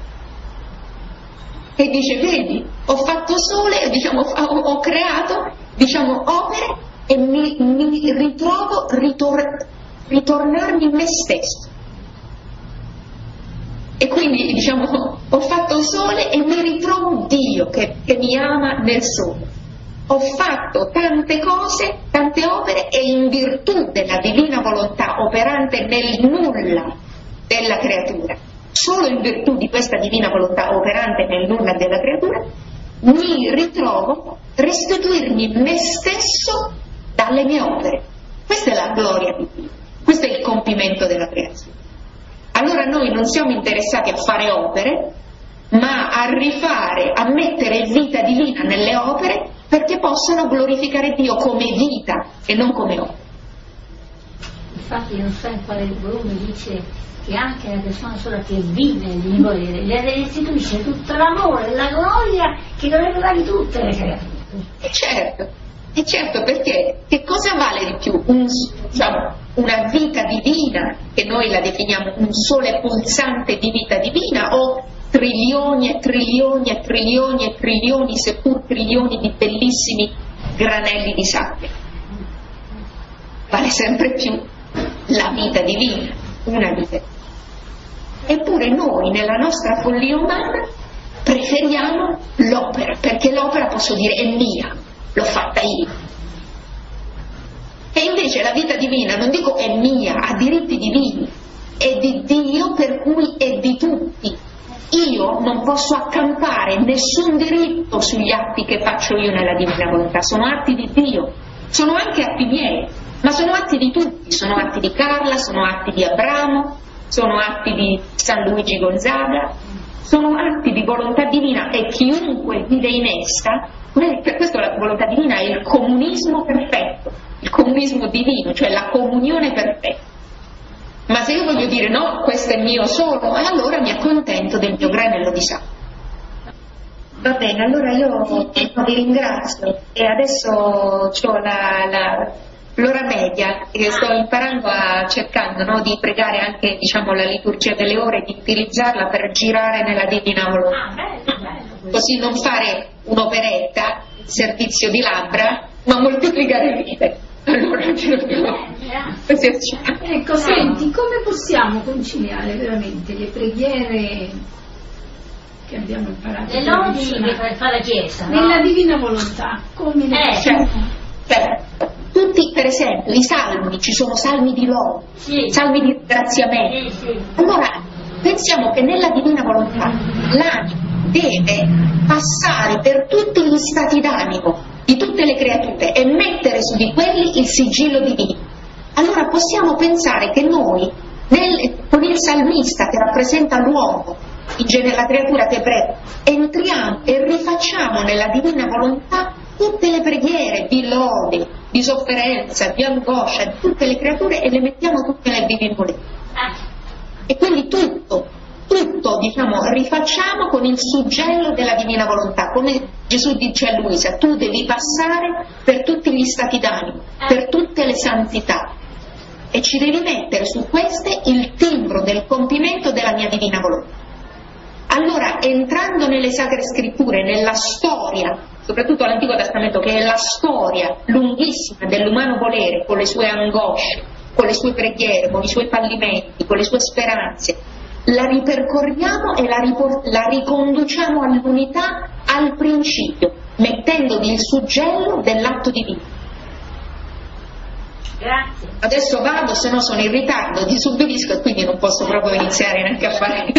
C: E dice, vedi, ho fatto sole, ho creato, opere, e mi ritrovo ritornarmi in me stesso. E quindi ho fatto sole e mi ritrovo Dio che mi ama nel sole. Ho fatto tante cose, tante opere, e in virtù della divina volontà operante nel nulla della creatura, solo in virtù di questa divina volontà operante nel nulla della creatura, mi ritrovo restituirmi me stesso dalle mie opere. Questa è la gloria di Dio, questo è il compimento della creazione. Allora noi non siamo interessati a fare opere, ma a rifare, a mettere vita divina nelle opere, perché possano glorificare Dio come vita e non come opera.
G: Infatti non so in quale volume dice che anche la persona sola che vive di volere le restituisce tutto l'amore e la gloria che dovrebbero dargli tutte le creature.
C: E certo, perché che cosa vale di più? Una vita divina, che noi la definiamo un sole pulsante di vita divina, o trilioni e trilioni e trilioni e trilioni, seppur trilioni di bellissimi granelli di sabbia? Vale sempre più la vita divina, una vita. Eppure noi nella nostra follia umana preferiamo l'opera, perché l'opera, posso dire, è mia, l'ho fatta io. E invece la vita divina, non dico è mia, ha diritti divini, è di Dio, per cui è di tutti. Io non posso accampare nessun diritto sugli atti che faccio io nella divina volontà, sono atti di Dio, sono anche atti miei, ma sono atti di tutti, sono atti di Carla, sono atti di Abramo, sono atti di San Luigi Gonzaga, sono atti di volontà divina, e chiunque vive in essa, per questo la volontà divina è il comunismo perfetto, il comunismo divino, cioè la comunione perfetta. Ma se io voglio dire no, questo è mio solo, allora mi accontento del mio granello di sabbia. Va bene, allora io vi ringrazio, e adesso ho l'ora media, e sto imparando cercando di pregare anche la liturgia delle ore, di utilizzarla per girare nella divina volontà. Così non fare un'operetta, servizio di labbra, ma moltiplicare vite. Allora ci dobbiamo esercitare.
D: Ecco, senti, come possiamo conciliare veramente le preghiere che abbiamo imparato?
G: Le lodi che fa la Chiesa, no?
D: Nella divina volontà, come
C: tutti, per esempio, i salmi, ci sono salmi di lode,
G: sì,
C: salmi di ringraziamento.
G: Sì.
C: Allora, pensiamo che nella divina volontà l'anima deve passare per tutti gli stati d'animo di tutte le creature e mettere su di quelli il sigillo divino. Allora possiamo pensare che noi, con il salmista che rappresenta l'uomo, la creatura che prega, entriamo e rifacciamo nella divina volontà tutte le preghiere di lode, di sofferenza, di angoscia di tutte le creature e le mettiamo tutte nel divino volere. E quindi tutto diciamo, rifacciamo con il suggello della divina volontà, come Gesù dice a Luisa: tu devi passare per tutti gli stati d'animo, per tutte le santità, e ci devi mettere su queste il timbro del compimento della mia divina volontà. Allora, entrando nelle Sacre Scritture, nella storia, soprattutto all'Antico Testamento, che è la storia lunghissima dell'umano volere, con le sue angosce, con le sue preghiere, con i suoi fallimenti, con le sue speranze, la ripercorriamo e la riconduciamo all'unità, al principio, mettendogli il suggello dell'atto divino.
G: Grazie.
C: Adesso vado, se no sono in ritardo, disubbidisco e quindi non posso proprio iniziare neanche a fare.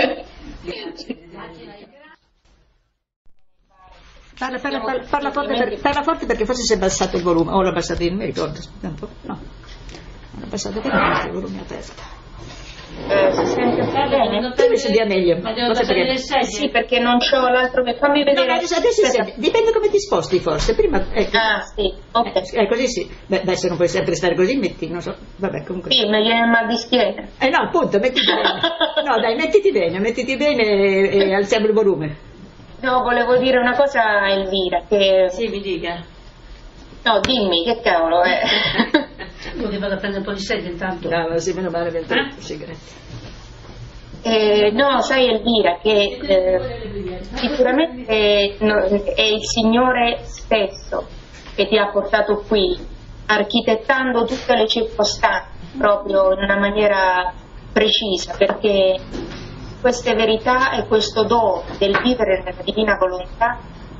A: Parla forte perché forse si è abbassato il volume, o l'ho abbassato io, non mi ricordo. No, non ho abbassato il volume aperto.
C: Si sente bene?
A: Mi sentia meglio.
G: Ma devo passare le sedie?
C: Sì, perché non c'ho l'altro. Fammi vedere.
A: No, adesso dipende come ti sposti forse. Prima, ecco.
C: Ah, sì, ok.
A: Così sì. Beh, se non puoi sempre stare così, metti, non so. Vabbè, comunque.
C: Sì, mi viene mal di schiena.
A: No, appunto, mettiti bene. No, dai, mettiti bene e alziamo il volume.
C: No, volevo dire una cosa a Elvira, che...
G: Sì, mi dica.
C: No, dimmi, che cavolo è?
G: Io che vado a prendere un po' di sedie intanto.
A: No, sì, meno male, sì, grazie.
C: No, sai Elvira, che sicuramente è il Signore stesso che ti ha portato qui, architettando tutte le circostanze, proprio in una maniera precisa, perché queste verità e questo dono del vivere nella divina volontà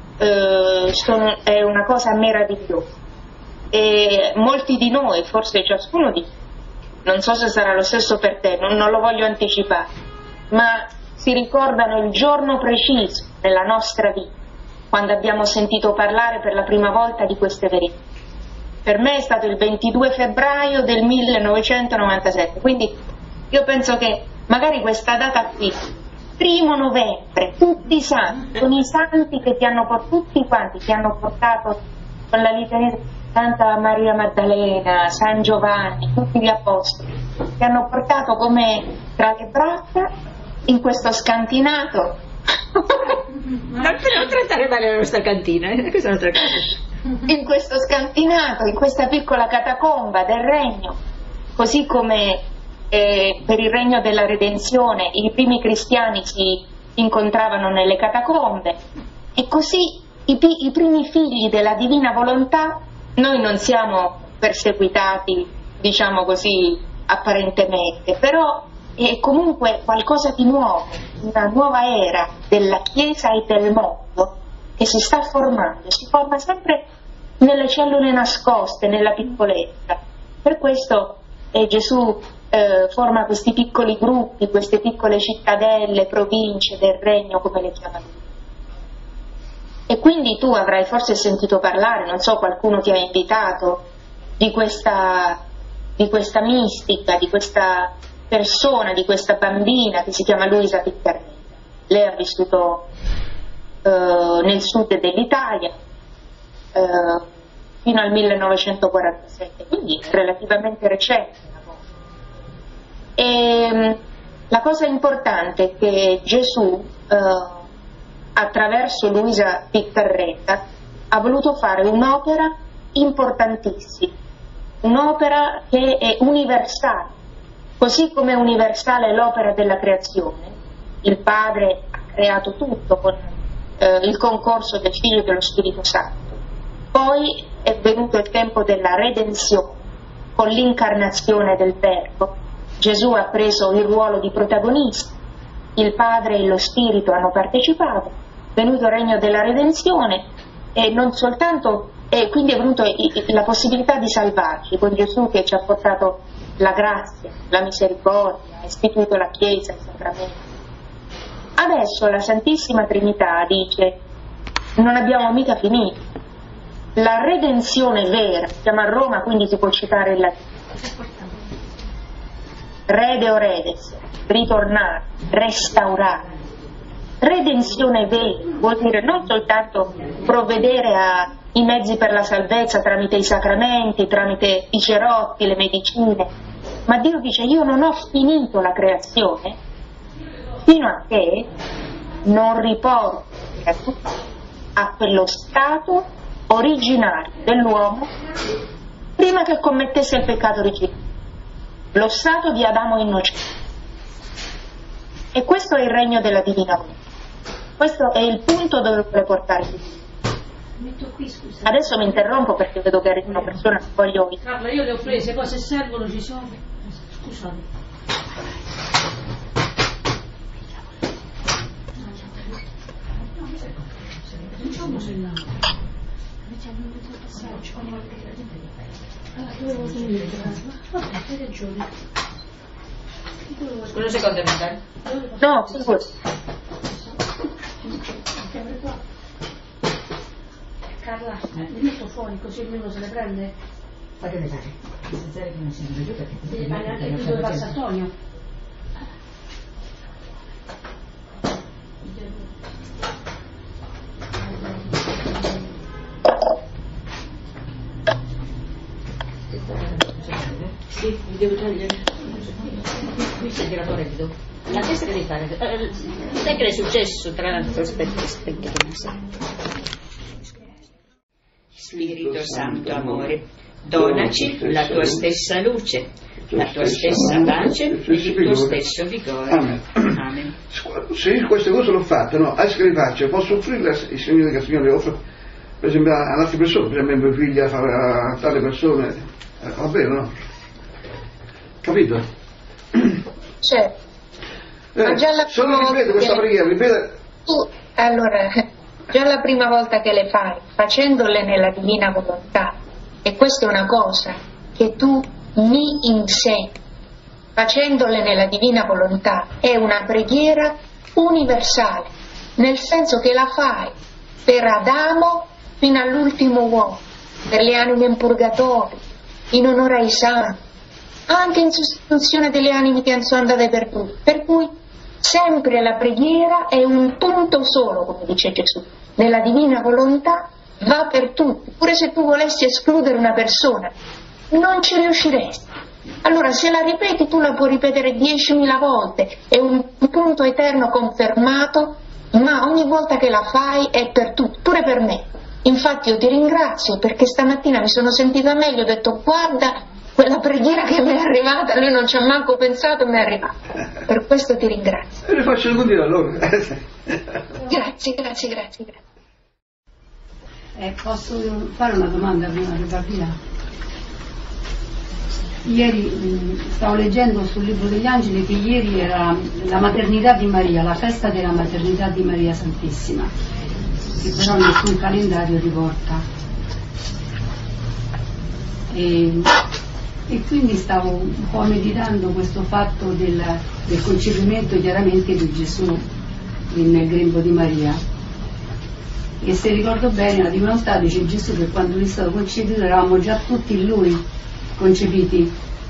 C: è una cosa meravigliosa. E molti di noi, forse ciascuno di noi, non so se sarà lo stesso per te, non lo voglio anticipare, ma si ricordano il giorno preciso della nostra vita, quando abbiamo sentito parlare per la prima volta di queste verità. Per me è stato il 22 febbraio del 1997, quindi io penso che magari questa data qui, 1° novembre, tutti i santi, con i santi che ti hanno portato, tutti quanti ti hanno portato con la litania Santa Maria Maddalena, San Giovanni, tutti gli apostoli, ti hanno portato come tra le braccia in questo scantinato.
A: Non trattare male la nostra cantina, questa è un'altra cosa.
C: In questo scantinato, in questa piccola catacomba del regno, così come per il regno della redenzione i primi cristiani si incontravano nelle catacombe, e così i primi figli della divina volontà. Noi non siamo perseguitati, diciamo così, apparentemente, però è comunque qualcosa di nuovo, una nuova era della Chiesa e del mondo che si sta formando, si forma sempre nelle cellule nascoste, nella piccolezza. Per questo Gesù forma questi piccoli gruppi, queste piccole cittadelle, province del regno, come le chiama lui. E quindi tu avrai forse sentito parlare, non so, qualcuno ti ha invitato di questa mistica, di questa persona, di questa bambina che si chiama Luisa Piccarreta. Lei ha vissuto nel sud dell'Italia fino al 1947, quindi relativamente recente la cosa. E la cosa importante è che Gesù attraverso Luisa Piccarreta ha voluto fare un'opera importantissima, un'opera che è universale, così come è universale l'opera della creazione. Il Padre ha creato tutto con il concorso del Figlio e dello Spirito Santo. Poi è venuto il tempo della redenzione, con l'incarnazione del Verbo. Gesù ha preso il ruolo di protagonista, il Padre e lo Spirito hanno partecipato, è venuto il regno della redenzione e non soltanto, e quindi è venuta la possibilità di salvarci con Gesù che ci ha portato la grazia, la misericordia, ha istituito la Chiesa, i sacramenti. Adesso la Santissima Trinità dice: non abbiamo mica finito. La redenzione vera, siamo a Roma quindi si può citare il latino. Redeo redes, ritornare, restaurare. Redenzione vera vuol dire non soltanto provvedere ai mezzi per la salvezza tramite i sacramenti, tramite i cerotti, le medicine, ma Dio dice: io non ho finito la creazione fino a che non riporto a quello stato originario dell'uomo prima che commettesse il peccato originale, lo stato di Adamo innocente. E questo è il regno della divina volontà. Questo è il punto dove vuole portare Dio. Adesso mi interrompo perché vedo che arriva una persona che voglio...
H: Carla, io le ho prese, poi se servono ci sono. Scusate.
A: Scusa un secondo, magari.
C: No, sicuro.
H: Carla, mi metto fuori così almeno se le prende?
G: Fate vedere. Che non si vede giù perché
H: Deve fare anche il tuo passatoio.
A: Sì, mi devo togliere. Qui c'è il tiratore, vedo. La testa che devi fare. Sai che è successo tra l'altro? Aspetta che non sa. Spirito Santo, amore, donaci la tua stessa luce, la tua stessa pace e il tuo stesso vigore.
B: Amen.
A: Amen.
B: Se io queste cose l'ho fatte, no, a scrivacce, posso offrirle il Signore che il Signore offre, per esempio, ad altre persone, per esempio mia figlia, a tante persone, va bene, no? Capito?
C: Certo. Ma già la
B: solo ripeto questa preghiera, ripeto.
C: Allora, già la prima volta che le fai, facendole nella divina volontà, e questa è una cosa che tu mi insegni, facendole nella divina volontà, è una preghiera universale, nel senso che la fai per Adamo fino all'ultimo uomo, per le anime in purgatorio, in onore ai santi, anche in sostituzione delle anime che sono andate perdute, per cui sempre la preghiera è un punto solo, come dice Gesù, nella divina volontà va per tutti, pure se tu volessi escludere una persona non ci riusciresti. Allora se la ripeti tu la puoi ripetere 10.000 volte, è un punto eterno confermato, ma ogni volta che la fai è per tutti, pure per me. Infatti io ti ringrazio perché stamattina mi sono sentita meglio, ho detto guarda quella preghiera che mi è arrivata, lui non ci ha manco pensato e mi è arrivata. Per questo ti ringrazio.
B: E le faccio continuare allora.
C: Grazie.
D: Posso fare una domanda prima di partire? Ieri stavo leggendo sul Libro degli Angeli che ieri era la maternità di Maria, la festa della maternità di Maria Santissima, che però nessun calendario riporta. E quindi stavo un po' meditando questo fatto del concepimento chiaramente di Gesù nel grembo di Maria. E se ricordo bene la divinità dice Gesù che quando lui è stato concepito eravamo già tutti in lui concepiti.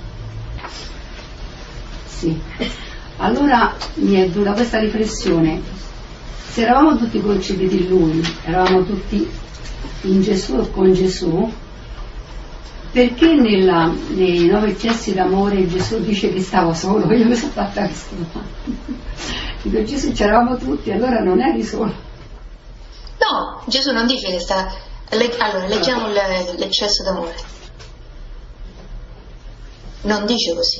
D: Sì. Allora mi è venuta questa riflessione: se eravamo tutti concepiti in lui, eravamo tutti in Gesù e con Gesù, perché nei 9 eccessi d'amore Gesù dice che stava solo? Io mi sono fatta questa domanda. Dico Gesù c'eravamo tutti, allora non eri solo.
C: No, Gesù non dice che sta... Allora, leggiamo l'eccesso d'amore. Non dice così.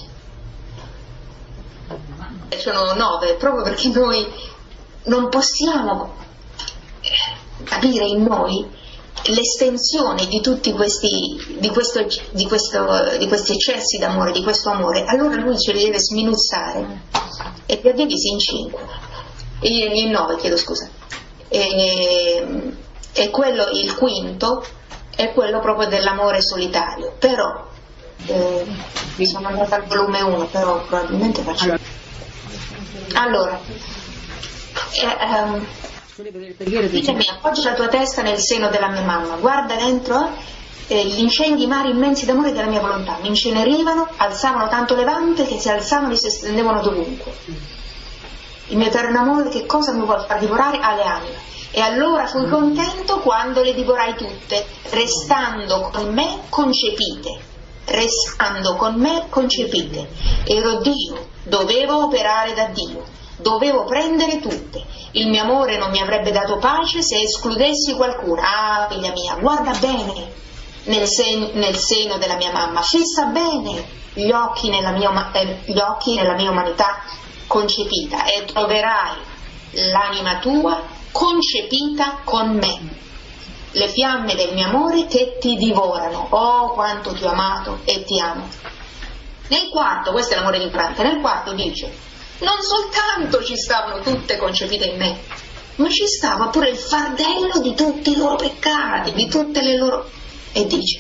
C: Sono 9, proprio perché noi non possiamo capire in noi l'estensione di tutti di questi eccessi d'amore, di questo amore. Allora lui ce li deve sminuzzare e li ha divisi in 5, in 9, chiedo scusa. E quello, il quinto, è quello proprio dell'amore solitario. Però mi sono andata al volume 1, però probabilmente faccio. Allora, Figlia mia, appoggia la tua testa nel seno della mia mamma, guarda dentro gli incendi, i mari immensi d'amore della mia volontà, mi incenerivano, alzavano tanto levante che si alzavano e si estendevano dovunque. Il mio eterno amore che cosa mi vuol far divorare? Alle anime. E allora fui contento quando le divorai tutte, restando con me concepite. Restando con me concepite. Ero Dio, dovevo operare da Dio, dovevo prendere tutte. Il mio amore non mi avrebbe dato pace se escludessi qualcuna. Ah, figlia mia, guarda bene nel seno della mia mamma, fissa bene gli occhi nella mia umanità concepita e troverai l'anima tua concepita con me. Le fiamme del mio amore che ti divorano. Oh, quanto ti ho amato e ti amo. Nel quarto, questo è l'amore di Dante, nel quarto dice: non soltanto ci stavano tutte concepite in me, ma ci stava pure il fardello di tutti i loro peccati, di tutte le loro... E dice: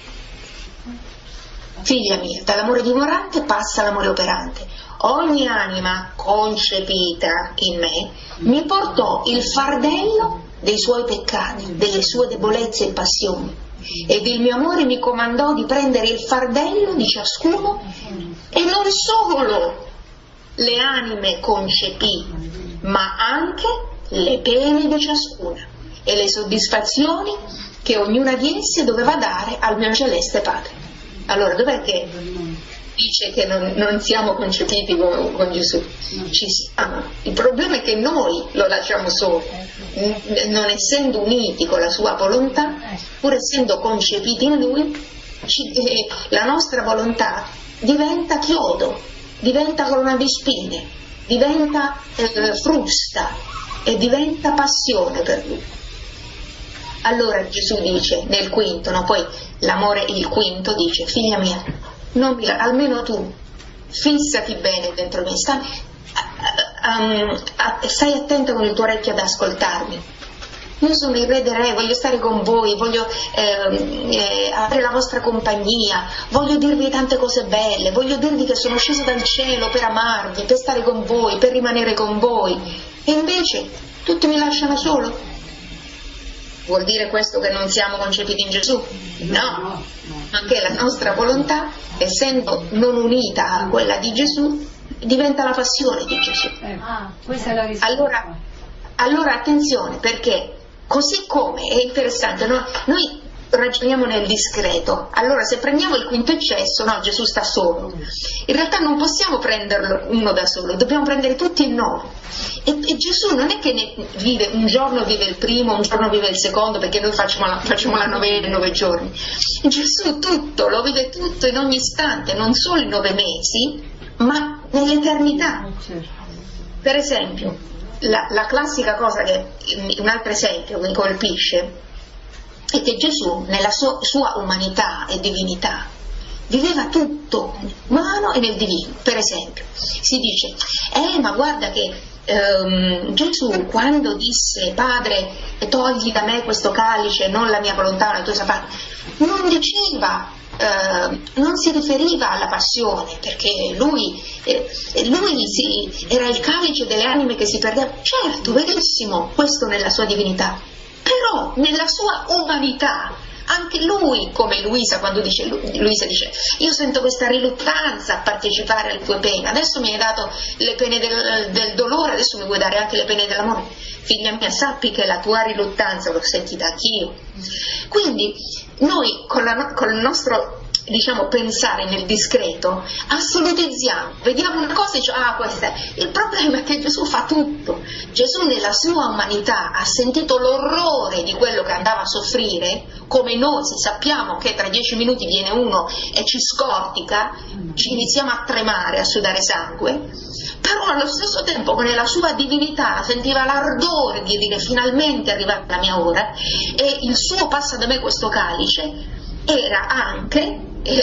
C: figlia mia, dall'amore dimorante passa l'amore operante. Ogni anima concepita in me mi portò il fardello dei suoi peccati, delle sue debolezze e passioni, ed il mio amore mi comandò di prendere il fardello di ciascuno, e non solo le anime concepì, ma anche le pene di ciascuna e le soddisfazioni che ognuna di esse doveva dare al mio celeste Padre. Allora, dov'è che dice che non siamo concepiti con Gesù? Ci siamo. Il problema è che noi lo lasciamo solo, non essendo uniti con la sua volontà, pur essendo concepiti in Lui, la nostra volontà diventa chiodo, diventa corona di spine, diventa frusta e diventa passione per Lui. Allora Gesù dice nel quinto, no? Poi l'amore, il quinto, dice: figlia mia, almeno tu fissati bene dentro me, stai attenta con il tuo orecchio ad ascoltarmi. Io sono il re dei re, voglio stare con voi, voglio avere la vostra compagnia, voglio dirvi tante cose belle, voglio dirvi che sono sceso dal cielo per amarvi, per stare con voi, per rimanere con voi, e invece tutti mi lasciano solo. Vuol dire questo che non siamo concepiti in Gesù? No, anche la nostra volontà, essendo non unita a quella di Gesù, diventa la passione di Gesù.
D: Questa è la risposta.
C: Allora attenzione, perché così come è interessante, noi ragioniamo nel discreto. Allora, se prendiamo il quinto eccesso, no, Gesù sta solo. In realtà non possiamo prenderlo uno da solo, dobbiamo prendere tutti in 9. E Gesù non è che un giorno vive il primo, un giorno vive il secondo, perché noi facciamo la novena in 9 giorni. Gesù tutto, lo vive tutto in ogni istante, non solo in 9 mesi, ma nell'eternità. Per esempio, la classica cosa un altro esempio che mi colpisce è che Gesù nella sua umanità e divinità viveva tutto umano e nel divino. Per esempio si dice: ma guarda che Gesù quando disse: Padre, togli da me questo calice, non la mia volontà ma la tua sabato, non diceva, non si riferiva alla passione, perché lui era il calice delle anime che si perdevano. Certo, verissimo, questo nella sua divinità, però nella sua umanità anche lui, come Luisa, quando Luisa dice: io sento questa riluttanza a partecipare alle tue pene, adesso mi hai dato le pene del dolore, adesso mi vuoi dare anche le pene dell'amore. Figlia mia, sappi che la tua riluttanza l'ho sentita anch'io. Quindi noi con il nostro, diciamo, pensare nel discreto assolutizziamo, vediamo una cosa e diciamo: questa è. Il problema è che Gesù fa tutto. Gesù nella sua umanità ha sentito l'orrore di quello che andava a soffrire, come noi, se sappiamo che tra 10 minuti viene uno e ci scortica, ci iniziamo a tremare, a sudare sangue. Però allo stesso tempo nella sua divinità sentiva l'ardore di dire: finalmente è arrivata la mia ora, e il suo passa da me questo calice era anche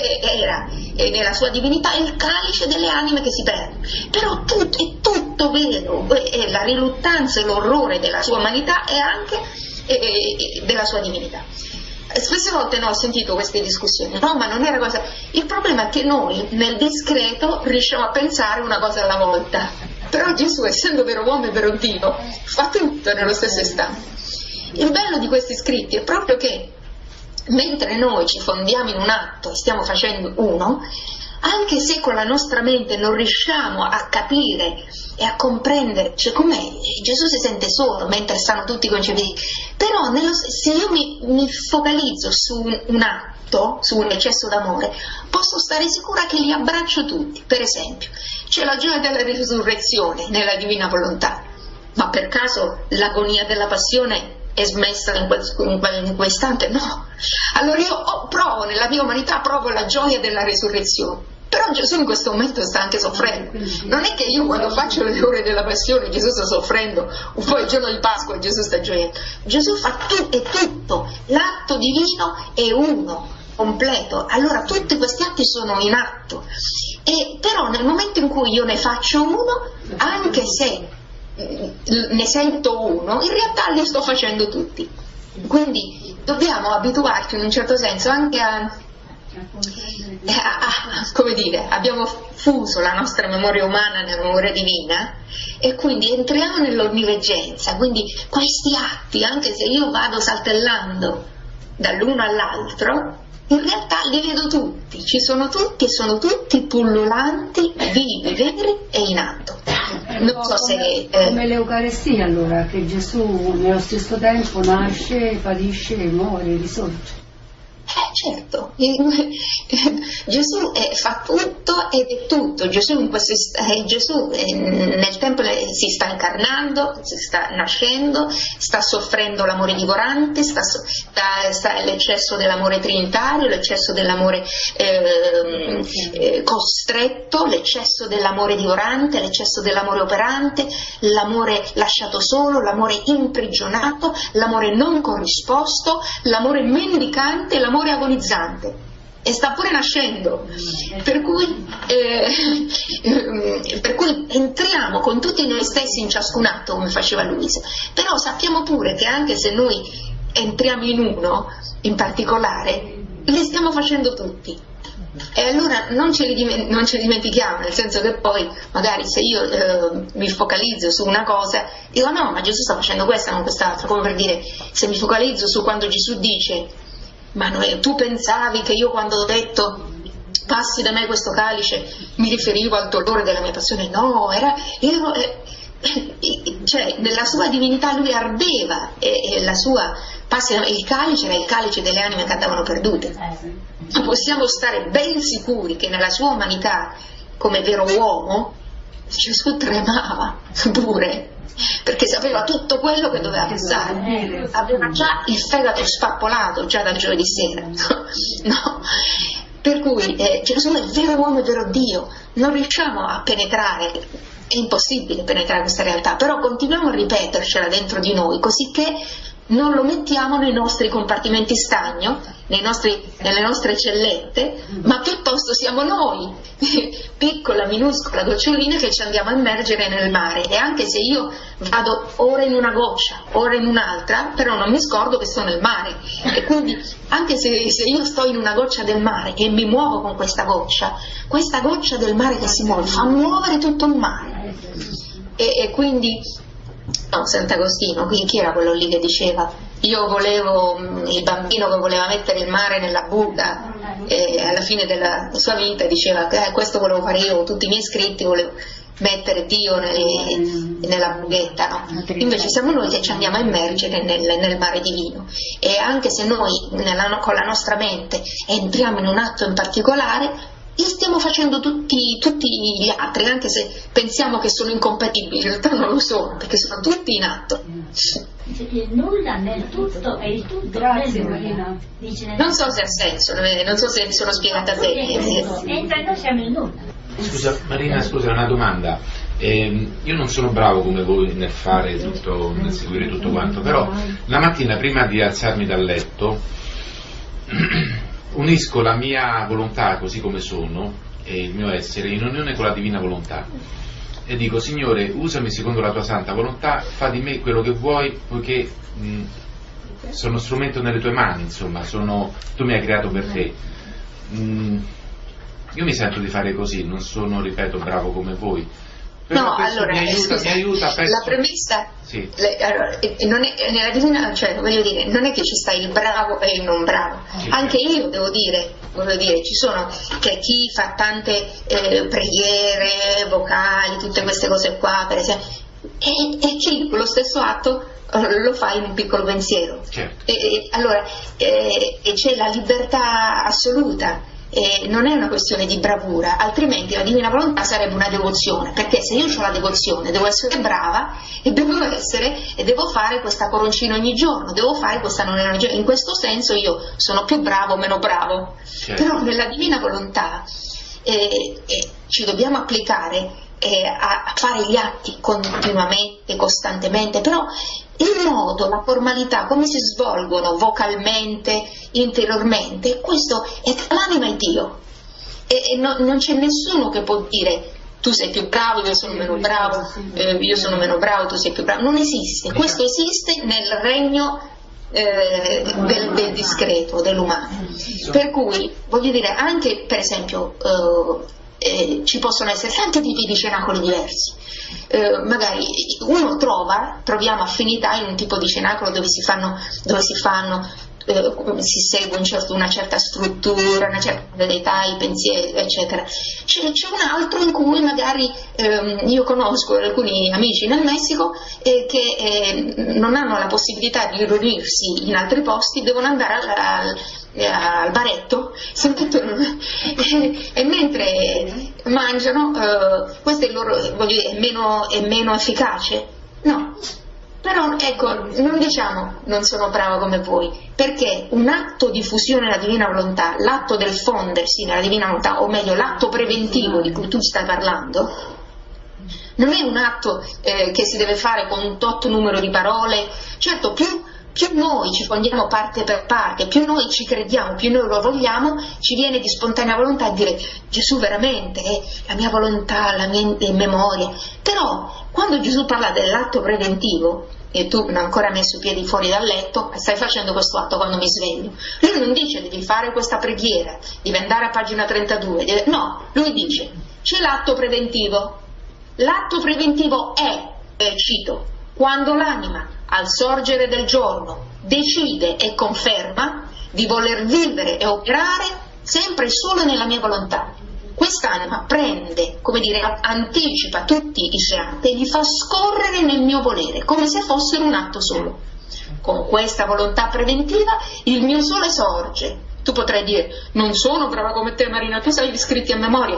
C: nella sua divinità il calice delle anime che si perdono. Però è tutto vero, e la riluttanza e l'orrore della sua umanità è anche della sua divinità. Spesse volte ho sentito queste discussioni, no, ma non era cosa. Il problema è che noi nel discreto riusciamo a pensare una cosa alla volta. Però Gesù, essendo vero uomo e vero Dio, fa tutto nello stesso istante. Il bello di questi scritti è proprio che mentre noi ci fondiamo in un atto e stiamo facendo uno, anche se con la nostra mente non riusciamo a capire e a comprendere, cioè com'è, Gesù si sente solo mentre stanno tutti concepiti, però se io mi focalizzo su un atto, su un eccesso d'amore, posso stare sicura che li abbraccio tutti. Per esempio, c'è la gioia della risurrezione nella divina volontà, ma per caso l'agonia della passione è smessa in quel istante? No. Allora io provo nella mia umanità, provo la gioia della risurrezione, però Gesù in questo momento sta anche soffrendo. Non è che io quando faccio le ore della passione Gesù sta soffrendo, o poi il giorno di Pasqua Gesù sta gioendo. Gesù fa è tutto, l'atto divino è uno, completo. Allora tutti questi atti sono in atto, e però nel momento in cui io ne faccio uno, anche se ne sento uno, in realtà li sto facendo tutti. Quindi dobbiamo abituarci in un certo senso anche come dire, abbiamo fuso la nostra memoria umana nella memoria divina, e quindi entriamo nell'onniveggenza. Quindi questi atti, anche se io vado saltellando dall'uno all'altro, in realtà li vedo tutti, ci sono tutti e sono tutti pullulanti, vivi, veri e in atto. Non so se
D: come l'Eucaristia, allora, che Gesù nello stesso tempo nasce, patisce, muore, risorge.
C: Certo, Gesù fa tutto ed è tutto. Gesù nel tempo si sta incarnando, si sta nascendo, sta soffrendo l'amore divorante, sta l'eccesso dell'amore trinitario, l'eccesso dell'amore costretto, l'eccesso dell'amore divorante, l'eccesso dell'amore operante, l'amore lasciato solo, l'amore imprigionato, l'amore non corrisposto, l'amore mendicante, l'amore agonizzante, e sta pure nascendo, per cui entriamo con tutti noi stessi in ciascun atto, come faceva Luisa. Però sappiamo pure che anche se noi entriamo in uno in particolare, li stiamo facendo tutti, e allora non ce li dimentichiamo, nel senso che poi magari se io mi focalizzo su una cosa, dico no, ma Gesù sta facendo questa, non quest'altra. Come per dire, se mi focalizzo su quando Gesù dice ma tu pensavi che io quando ho detto passi da me questo calice mi riferivo al dolore della mia passione? No, cioè nella sua divinità lui ardeva, e la sua il calice era il calice delle anime che andavano perdute. Ma possiamo stare ben sicuri che nella sua umanità, come vero uomo, Gesù tremava pure, perché sapeva tutto quello che doveva passare, aveva già il fegato spappolato già dal giovedì sera, no? Per cui Gesù è vero uomo e vero Dio. Non riusciamo a penetrare, è impossibile penetrare questa realtà, però continuiamo a ripetercela dentro di noi, così che non lo mettiamo nei nostri compartimenti stagno, nelle nostre cellette, ma piuttosto siamo noi, piccola, minuscola gocciolina, che ci andiamo a immergere nel mare. E anche se io vado ora in una goccia, ora in un'altra, però non mi scordo che sto nel mare. E quindi anche se io sto in una goccia del mare e mi muovo con questa goccia del mare che si muove fa muovere tutto il mare. E quindi no, Sant'Agostino, chi era quello lì che diceva io volevo il bambino che voleva mettere il mare nella buca, e alla fine della sua vita diceva questo volevo fare io, tutti i miei scritti volevo mettere Dio nella buchetta, no? Invece siamo noi che ci andiamo a immergere nel mare divino, e anche se noi con la nostra mente entriamo in un atto in particolare, li stiamo facendo tutti gli altri, anche se pensiamo che sono incompatibili, in realtà non lo sono, perché sono tutti in atto.
G: Il nulla nel tutto e il tutto nel nulla.
C: Non so se ha senso, non so se mi sono spiegata bene.
G: Mentre noi siamo il nulla.
I: Scusa Marina, una domanda. Io non sono bravo come voi nel fare tutto, nel seguire tutto quanto, però la mattina prima di alzarmi dal letto unisco la mia volontà così come sono e il mio essere in unione con la divina volontà e dico: Signore, usami secondo la tua santa volontà, fa di me quello che vuoi, poiché sono strumento nelle tue mani, insomma, tu mi hai creato per te. Io mi sento di fare così, non sono, ripeto, bravo come voi, Però
C: No,
I: questo
C: allora,
I: mi aiuta, penso.
C: la premessa,
I: Sì.
C: allora, non è, nella divina, cioè, voglio dire, non è che ci sta il bravo e il non bravo,
I: Sì.
C: anche io voglio dire, ci sono che chi fa tante preghiere vocali, tutte queste cose qua, per esempio, e chi lo stesso atto lo fa in un piccolo pensiero.
I: Certo.
C: Allora, c'è la libertà assoluta. Non è una questione di bravura, altrimenti la divina volontà sarebbe una devozione, perché se io ho la devozione devo essere brava e devo fare questa coroncina ogni giorno, devo fare questa non ogni giorno. In questo senso io sono più bravo o meno bravo.
I: Certo.
C: Però nella divina volontà ci dobbiamo applicare a fare gli atti continuamente, costantemente, però il modo, la formalità, come si svolgono vocalmente, interiormente, questo è tra l'anima e Dio, e non c'è nessuno che può dire tu sei più bravo, io sono meno bravo, io sono meno bravo, tu sei più bravo. Non esiste, questo esiste nel regno del discreto, dell'umano. Per cui voglio dire, anche per esempio ci possono essere tanti tipi di cenacoli diversi. Magari uno troviamo affinità in un tipo di cenacolo dove si segue una certa struttura, una certa modalità, i pensieri, eccetera. C'è un altro in cui magari io conosco alcuni amici nel Messico che non hanno la possibilità di riunirsi in altri posti, devono andare al baretto, si mettono, e mentre mangiano, questo è il loro, voglio dire, è meno efficace? No. Però ecco, non diciamo non sono brava come voi, perché un atto di fusione nella divina volontà, l'atto del fondersi nella divina volontà, o meglio l'atto preventivo di cui tu stai parlando, non è un atto che si deve fare con un tot numero di parole. Certo, più noi ci fondiamo parte per parte, più noi ci crediamo, più noi lo vogliamo, ci viene di spontanea volontà a dire Gesù veramente è la mia volontà, la mia memoria. Però quando Gesù parla dell'atto preventivo e tu non hai ancora messo i piedi fuori dal letto, stai facendo questo atto quando mi sveglio, lui non dice devi fare questa preghiera, devi andare a pagina 32, no, lui dice c'è l'atto preventivo è, cito, quando l'anima al sorgere del giorno decide e conferma di voler vivere e operare sempre solo nella mia volontà. Quest'anima prende, come dire, anticipa tutti i suoi atti e li fa scorrere nel mio volere, come se fossero un atto solo. Con questa volontà preventiva il mio sole sorge. Tu potrai dire, non sono brava come te Marina, tu sai gli scritti a memoria.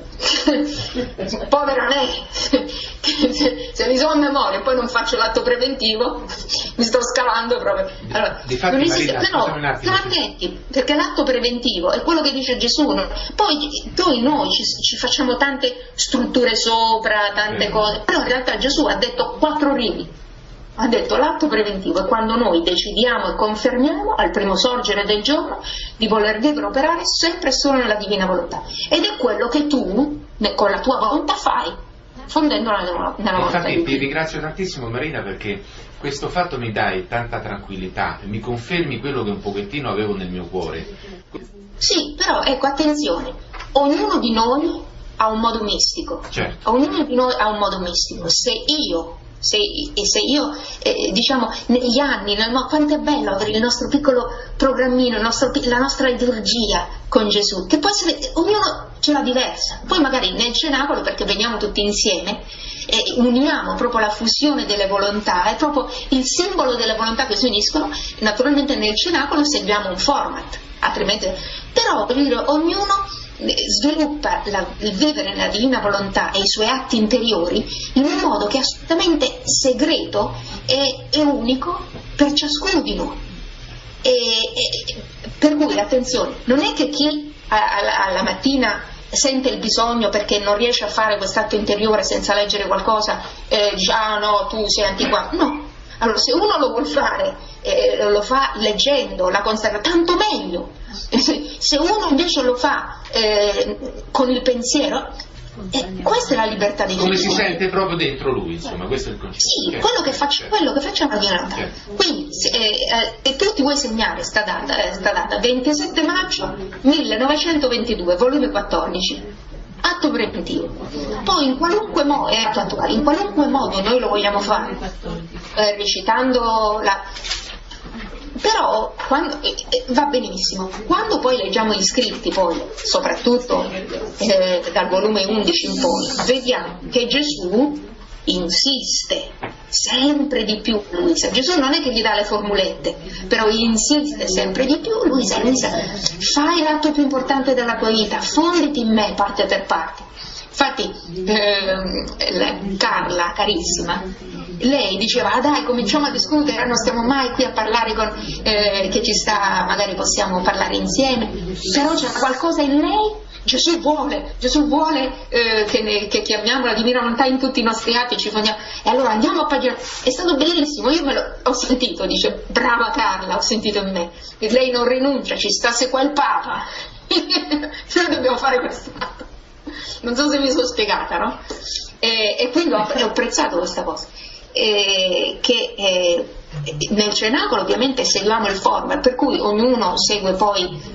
C: Povera me, se li so a memoria e poi non faccio l'atto preventivo, mi sto scavando proprio. Allora,
I: Difatti,
C: non esiste,
I: Marina,
C: però sto attenti, perché l'atto preventivo è quello che dice Gesù. Poi noi ci facciamo tante strutture sopra, tante cose, però in realtà Gesù ha detto 4 righe. Ha detto l'atto preventivo è quando noi decidiamo e confermiamo al primo sorgere del giorno di voler vivere e operare sempre e solo nella divina volontà, ed è quello che tu con la tua volontà fai, fondendola nella volontà di Dio.
I: Ti ringrazio tantissimo Marina, perché questo fatto mi dai tanta tranquillità e mi confermi quello che un pochettino avevo nel mio cuore.
C: Sì, però ecco, attenzione, ognuno di noi ha un modo mistico.
I: Certo.
C: Ognuno di noi ha un modo mistico. Se io diciamo negli anni, quanto è bello avere il nostro piccolo programmino, la nostra liturgia con Gesù, che può essere, ognuno ce l'ha diversa. Poi magari nel cenacolo, perché veniamo tutti insieme, uniamo proprio la fusione delle volontà, è proprio il simbolo delle volontà che si uniscono. Naturalmente nel cenacolo seguiamo un format, altrimenti, però voglio dire, ognuno sviluppa il vivere nella divina volontà e i suoi atti interiori in un modo che è assolutamente segreto e unico per ciascuno di noi. Per cui attenzione, non è che chi alla mattina sente il bisogno perché non riesce a fare quest'atto interiore senza leggere qualcosa dice ah no, tu sei antiquato. No, allora se uno lo vuol fare lo fa leggendo, la conserva, tanto meglio. Se uno invece lo fa con il pensiero, questa è la libertà di
I: come
C: Gesù.
I: si sente proprio dentro lui, insomma, questo è il concetto.
C: Sì, quello che facciamo di realtà. Quindi e tu ti vuoi segnare sta data 27 maggio 1922, volume 14. atto preventivo. Poi in qualunque modo, in qualunque modo noi lo vogliamo fare, recitando la... Però va benissimo. Quando poi leggiamo gli scritti, poi soprattutto dal volume 11 in poi, vediamo che Gesù insiste sempre di più. Luisa, Gesù non è che gli dà le formulette, però insiste sempre di più. Luisa, fai l'atto più importante della tua vita, fonditi in me parte per parte. Infatti Carla, carissima, lei diceva: dai, cominciamo a discutere, non stiamo mai qui a parlare con che ci sta, magari possiamo parlare insieme, però c'è qualcosa in lei. Gesù vuole che chiamiamo la divina volontà in tutti i nostri atti, ci fondiamo, e allora andiamo a pagina. È stato bellissimo, io ho sentito, dice, brava Carla, ho sentito in me, e lei non rinuncia, ci sta se qua il Papa, noi dobbiamo fare questo atto. Non so se mi sono spiegata, no? E quindi ho apprezzato questa cosa. Nel cenacolo ovviamente seguiamo il format, per cui ognuno segue poi.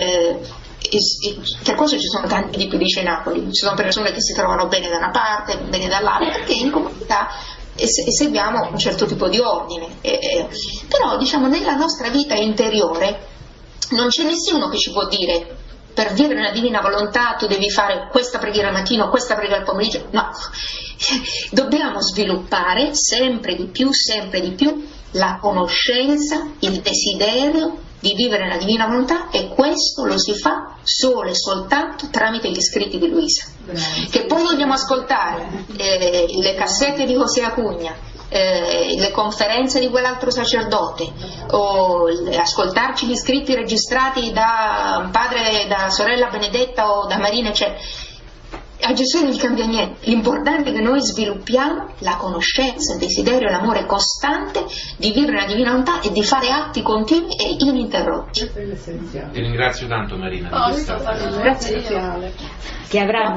C: Per questo ci sono tanti tipi di cenacoli, ci sono persone che si trovano bene da una parte, bene dall'altra, perché in comunità seguiamo un certo tipo di ordine. Però diciamo nella nostra vita interiore non c'è nessuno che ci può dire: per vivere una divina volontà tu devi fare questa preghiera al mattino, questa preghiera al pomeriggio. No, dobbiamo sviluppare sempre di più la conoscenza, il desiderio di vivere la divina volontà, e questo lo si fa solo e soltanto tramite gli scritti di Luisa. Che poi vogliamo ascoltare le cassette di José Acugna, le conferenze di quell'altro sacerdote, o ascoltarci gli scritti registrati da padre, da sorella Benedetta o da Marina, a Gesù non gli cambia niente. L'importante è che noi sviluppiamo la conoscenza, il desiderio, l'amore costante di vivere la divina volontà e di fare atti continui e ininterrotti.
I: Ti ringrazio tanto, Marina, di questa.
C: Grazie.
G: Che avranno,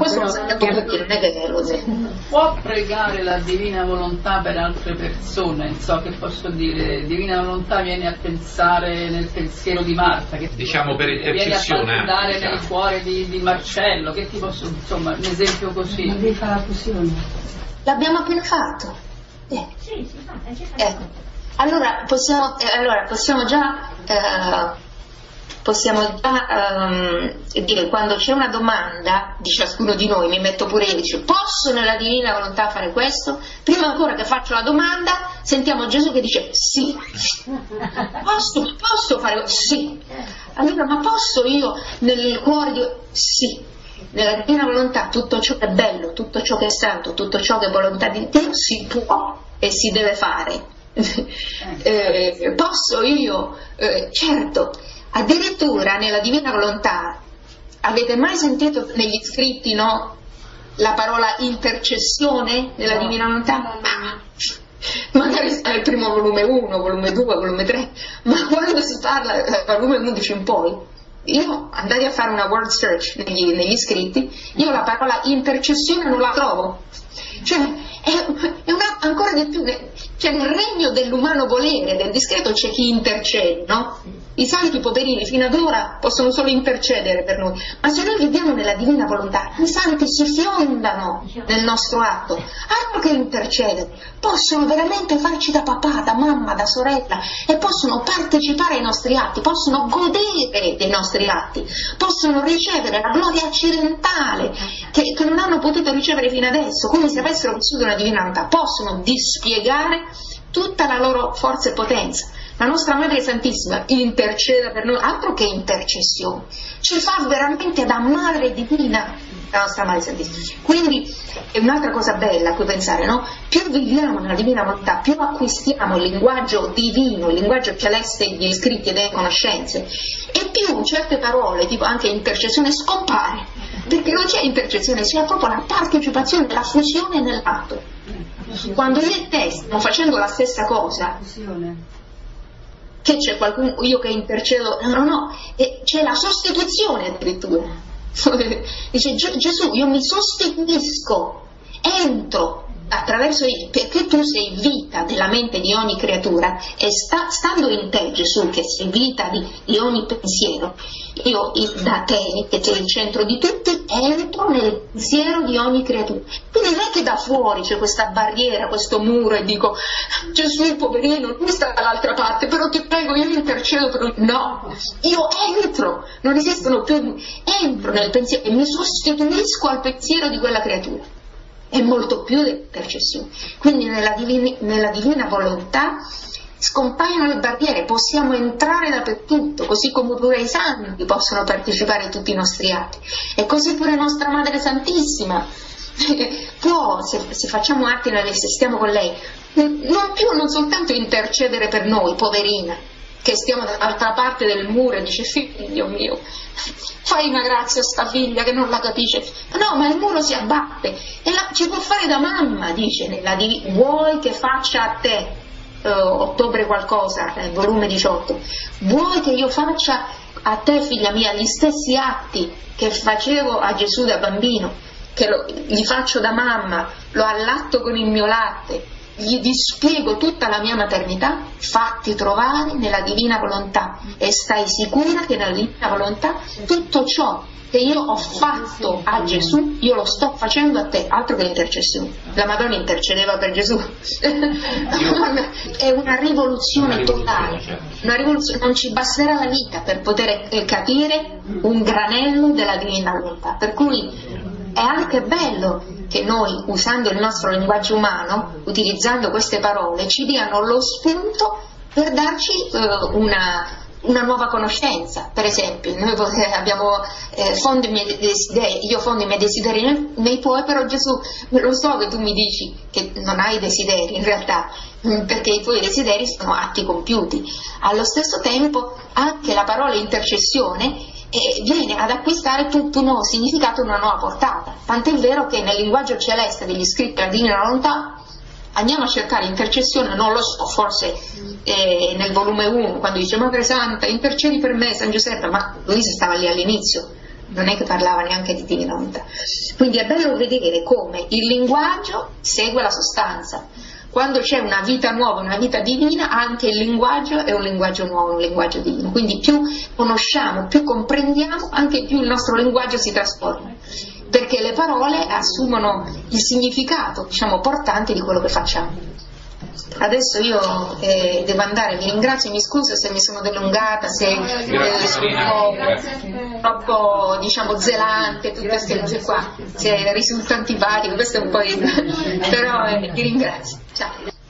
E: può pregare la divina volontà per altre persone, non so che posso dire, divina volontà viene a pensare nel pensiero di Marta, che
I: diciamo per
E: viene a andare nel cuore di Marcello, che ti posso, insomma, un esempio così.
D: Ma devi fare la fusione.
C: L'abbiamo appena fatto. Ecco. Allora possiamo già dire, quando c'è una domanda di ciascuno di noi, mi metto pure io, dice: posso nella divina volontà fare questo? Prima ancora che faccio la domanda sentiamo Gesù che dice sì. Posso fare? Sì. Allora, ma posso io nel cuore di... Sì. Nella divina volontà tutto ciò che è bello, tutto ciò che è santo, tutto ciò che è volontà di Dio si può e si deve fare. Posso io? Certo. Addirittura nella divina volontà, avete mai sentito negli scritti, no, la parola intercessione nella divina volontà? Magari sta nel primo volume 1, volume 2, volume 3, ma quando si parla dal volume 11 in poi, io andai a fare una word search negli scritti, io la parola intercessione non la trovo. Cioè è ancora di più, cioè nel regno dell'umano volere, del discreto, c'è chi intercede, no? I santi poverini fino ad ora possono solo intercedere per noi, ma se noi viviamo nella divina volontà, i santi si fiondano nel nostro atto, altro che intercedere, possono veramente farci da papà, da mamma, da sorella, e possono partecipare ai nostri atti, possono godere dei nostri atti, possono ricevere la gloria accidentale che non hanno potuto ricevere fino adesso, come se avessero vissuto una divina volontà, possono dispiegare tutta la loro forza e potenza. La nostra Madre Santissima intercede per noi, altro che intercessione, ci fa veramente da Madre Divina la nostra Madre Santissima. Quindi è un'altra cosa bella a cui pensare, no? Più viviamo nella divina volontà, più acquistiamo il linguaggio divino, il linguaggio celeste degli scritti e delle conoscenze, e più certe parole, tipo anche intercessione, scompare, perché non c'è intercessione, c'è proprio la partecipazione, la fusione nell'atto. Quando io e te stiamo facendo la stessa cosa, che c'è qualcuno, io che intercedo, no, e c'è la sostituzione addirittura. Dice Gesù, io mi sostituisco, entro attraverso perché tu sei vita della mente di ogni creatura, e stando in te, Gesù, che sei vita di ogni pensiero, io da te, che sei il centro di tutti, entro nel pensiero di ogni creatura. Quindi non è che da fuori c'è questa barriera, questo muro, e dico Gesù poverino, lui sta dall'altra parte, però ti prego, io intercedo per lui. No, io entro, non esistono più, entro nel pensiero e mi sostituisco al pensiero di quella creatura. È molto più dell'intercessione. Quindi nella divina volontà scompaiono le barriere, possiamo entrare dappertutto, così come pure i santi possono partecipare a tutti i nostri atti, e così pure Nostra Madre Santissima può, se facciamo atti se stiamo con lei, non soltanto intercedere per noi, poverina, che stiamo dall'altra parte del muro, e dice figlio mio, fai una grazia a sta figlia che non la capisce, no, ma il muro si abbatte e ci può fare da mamma, dice vuoi che faccia a te, ottobre qualcosa, volume 18, vuoi che io faccia a te, figlia mia, gli stessi atti che facevo a Gesù da bambino, che gli faccio da mamma, lo allatto con il mio latte, gli dispiego tutta la mia maternità, fatti trovare nella divina volontà, e stai sicura che nella divina volontà tutto ciò che io ho fatto a Gesù io lo sto facendo a te, altro che l'intercessione. La Madonna intercedeva per Gesù. È una rivoluzione totale, una rivoluzione. Non ci basterà la vita per poter capire un granello della divina volontà, per cui è anche bello che noi, usando il nostro linguaggio umano, utilizzando queste parole, ci diano lo spunto per darci una nuova conoscenza. Per esempio, noi abbiamo fondo i miei desideri, io fondo i miei desideri nei tuoi, però Gesù, lo so che tu mi dici che non hai desideri in realtà, perché i tuoi desideri sono atti compiuti. Allo stesso tempo anche la parola intercessione viene ad acquistare tutto un nuovo significato, una nuova portata, tant'è vero che nel linguaggio celeste degli scritti della Divina Volontà andiamo a cercare intercessione, non lo so, forse nel volume 1 quando dice Madre Santa intercedi per me San Giuseppe, ma Luisa stava lì all'inizio, non è che parlava neanche di Divina Volontà. Quindi è bello vedere come il linguaggio segue la sostanza. Quando c'è una vita nuova, una vita divina, anche il linguaggio è un linguaggio nuovo, un linguaggio divino. Quindi più conosciamo, più comprendiamo, anche più il nostro linguaggio si trasforma, perché le parole assumono il significato, diciamo, portante di quello che facciamo. Adesso io devo andare, vi ringrazio, mi scuso se mi sono dilungata, se sono troppo, diciamo, zelante, tutte queste cose qua, se risulta antipatico, questo è un po' però vi ringrazio. Ciao.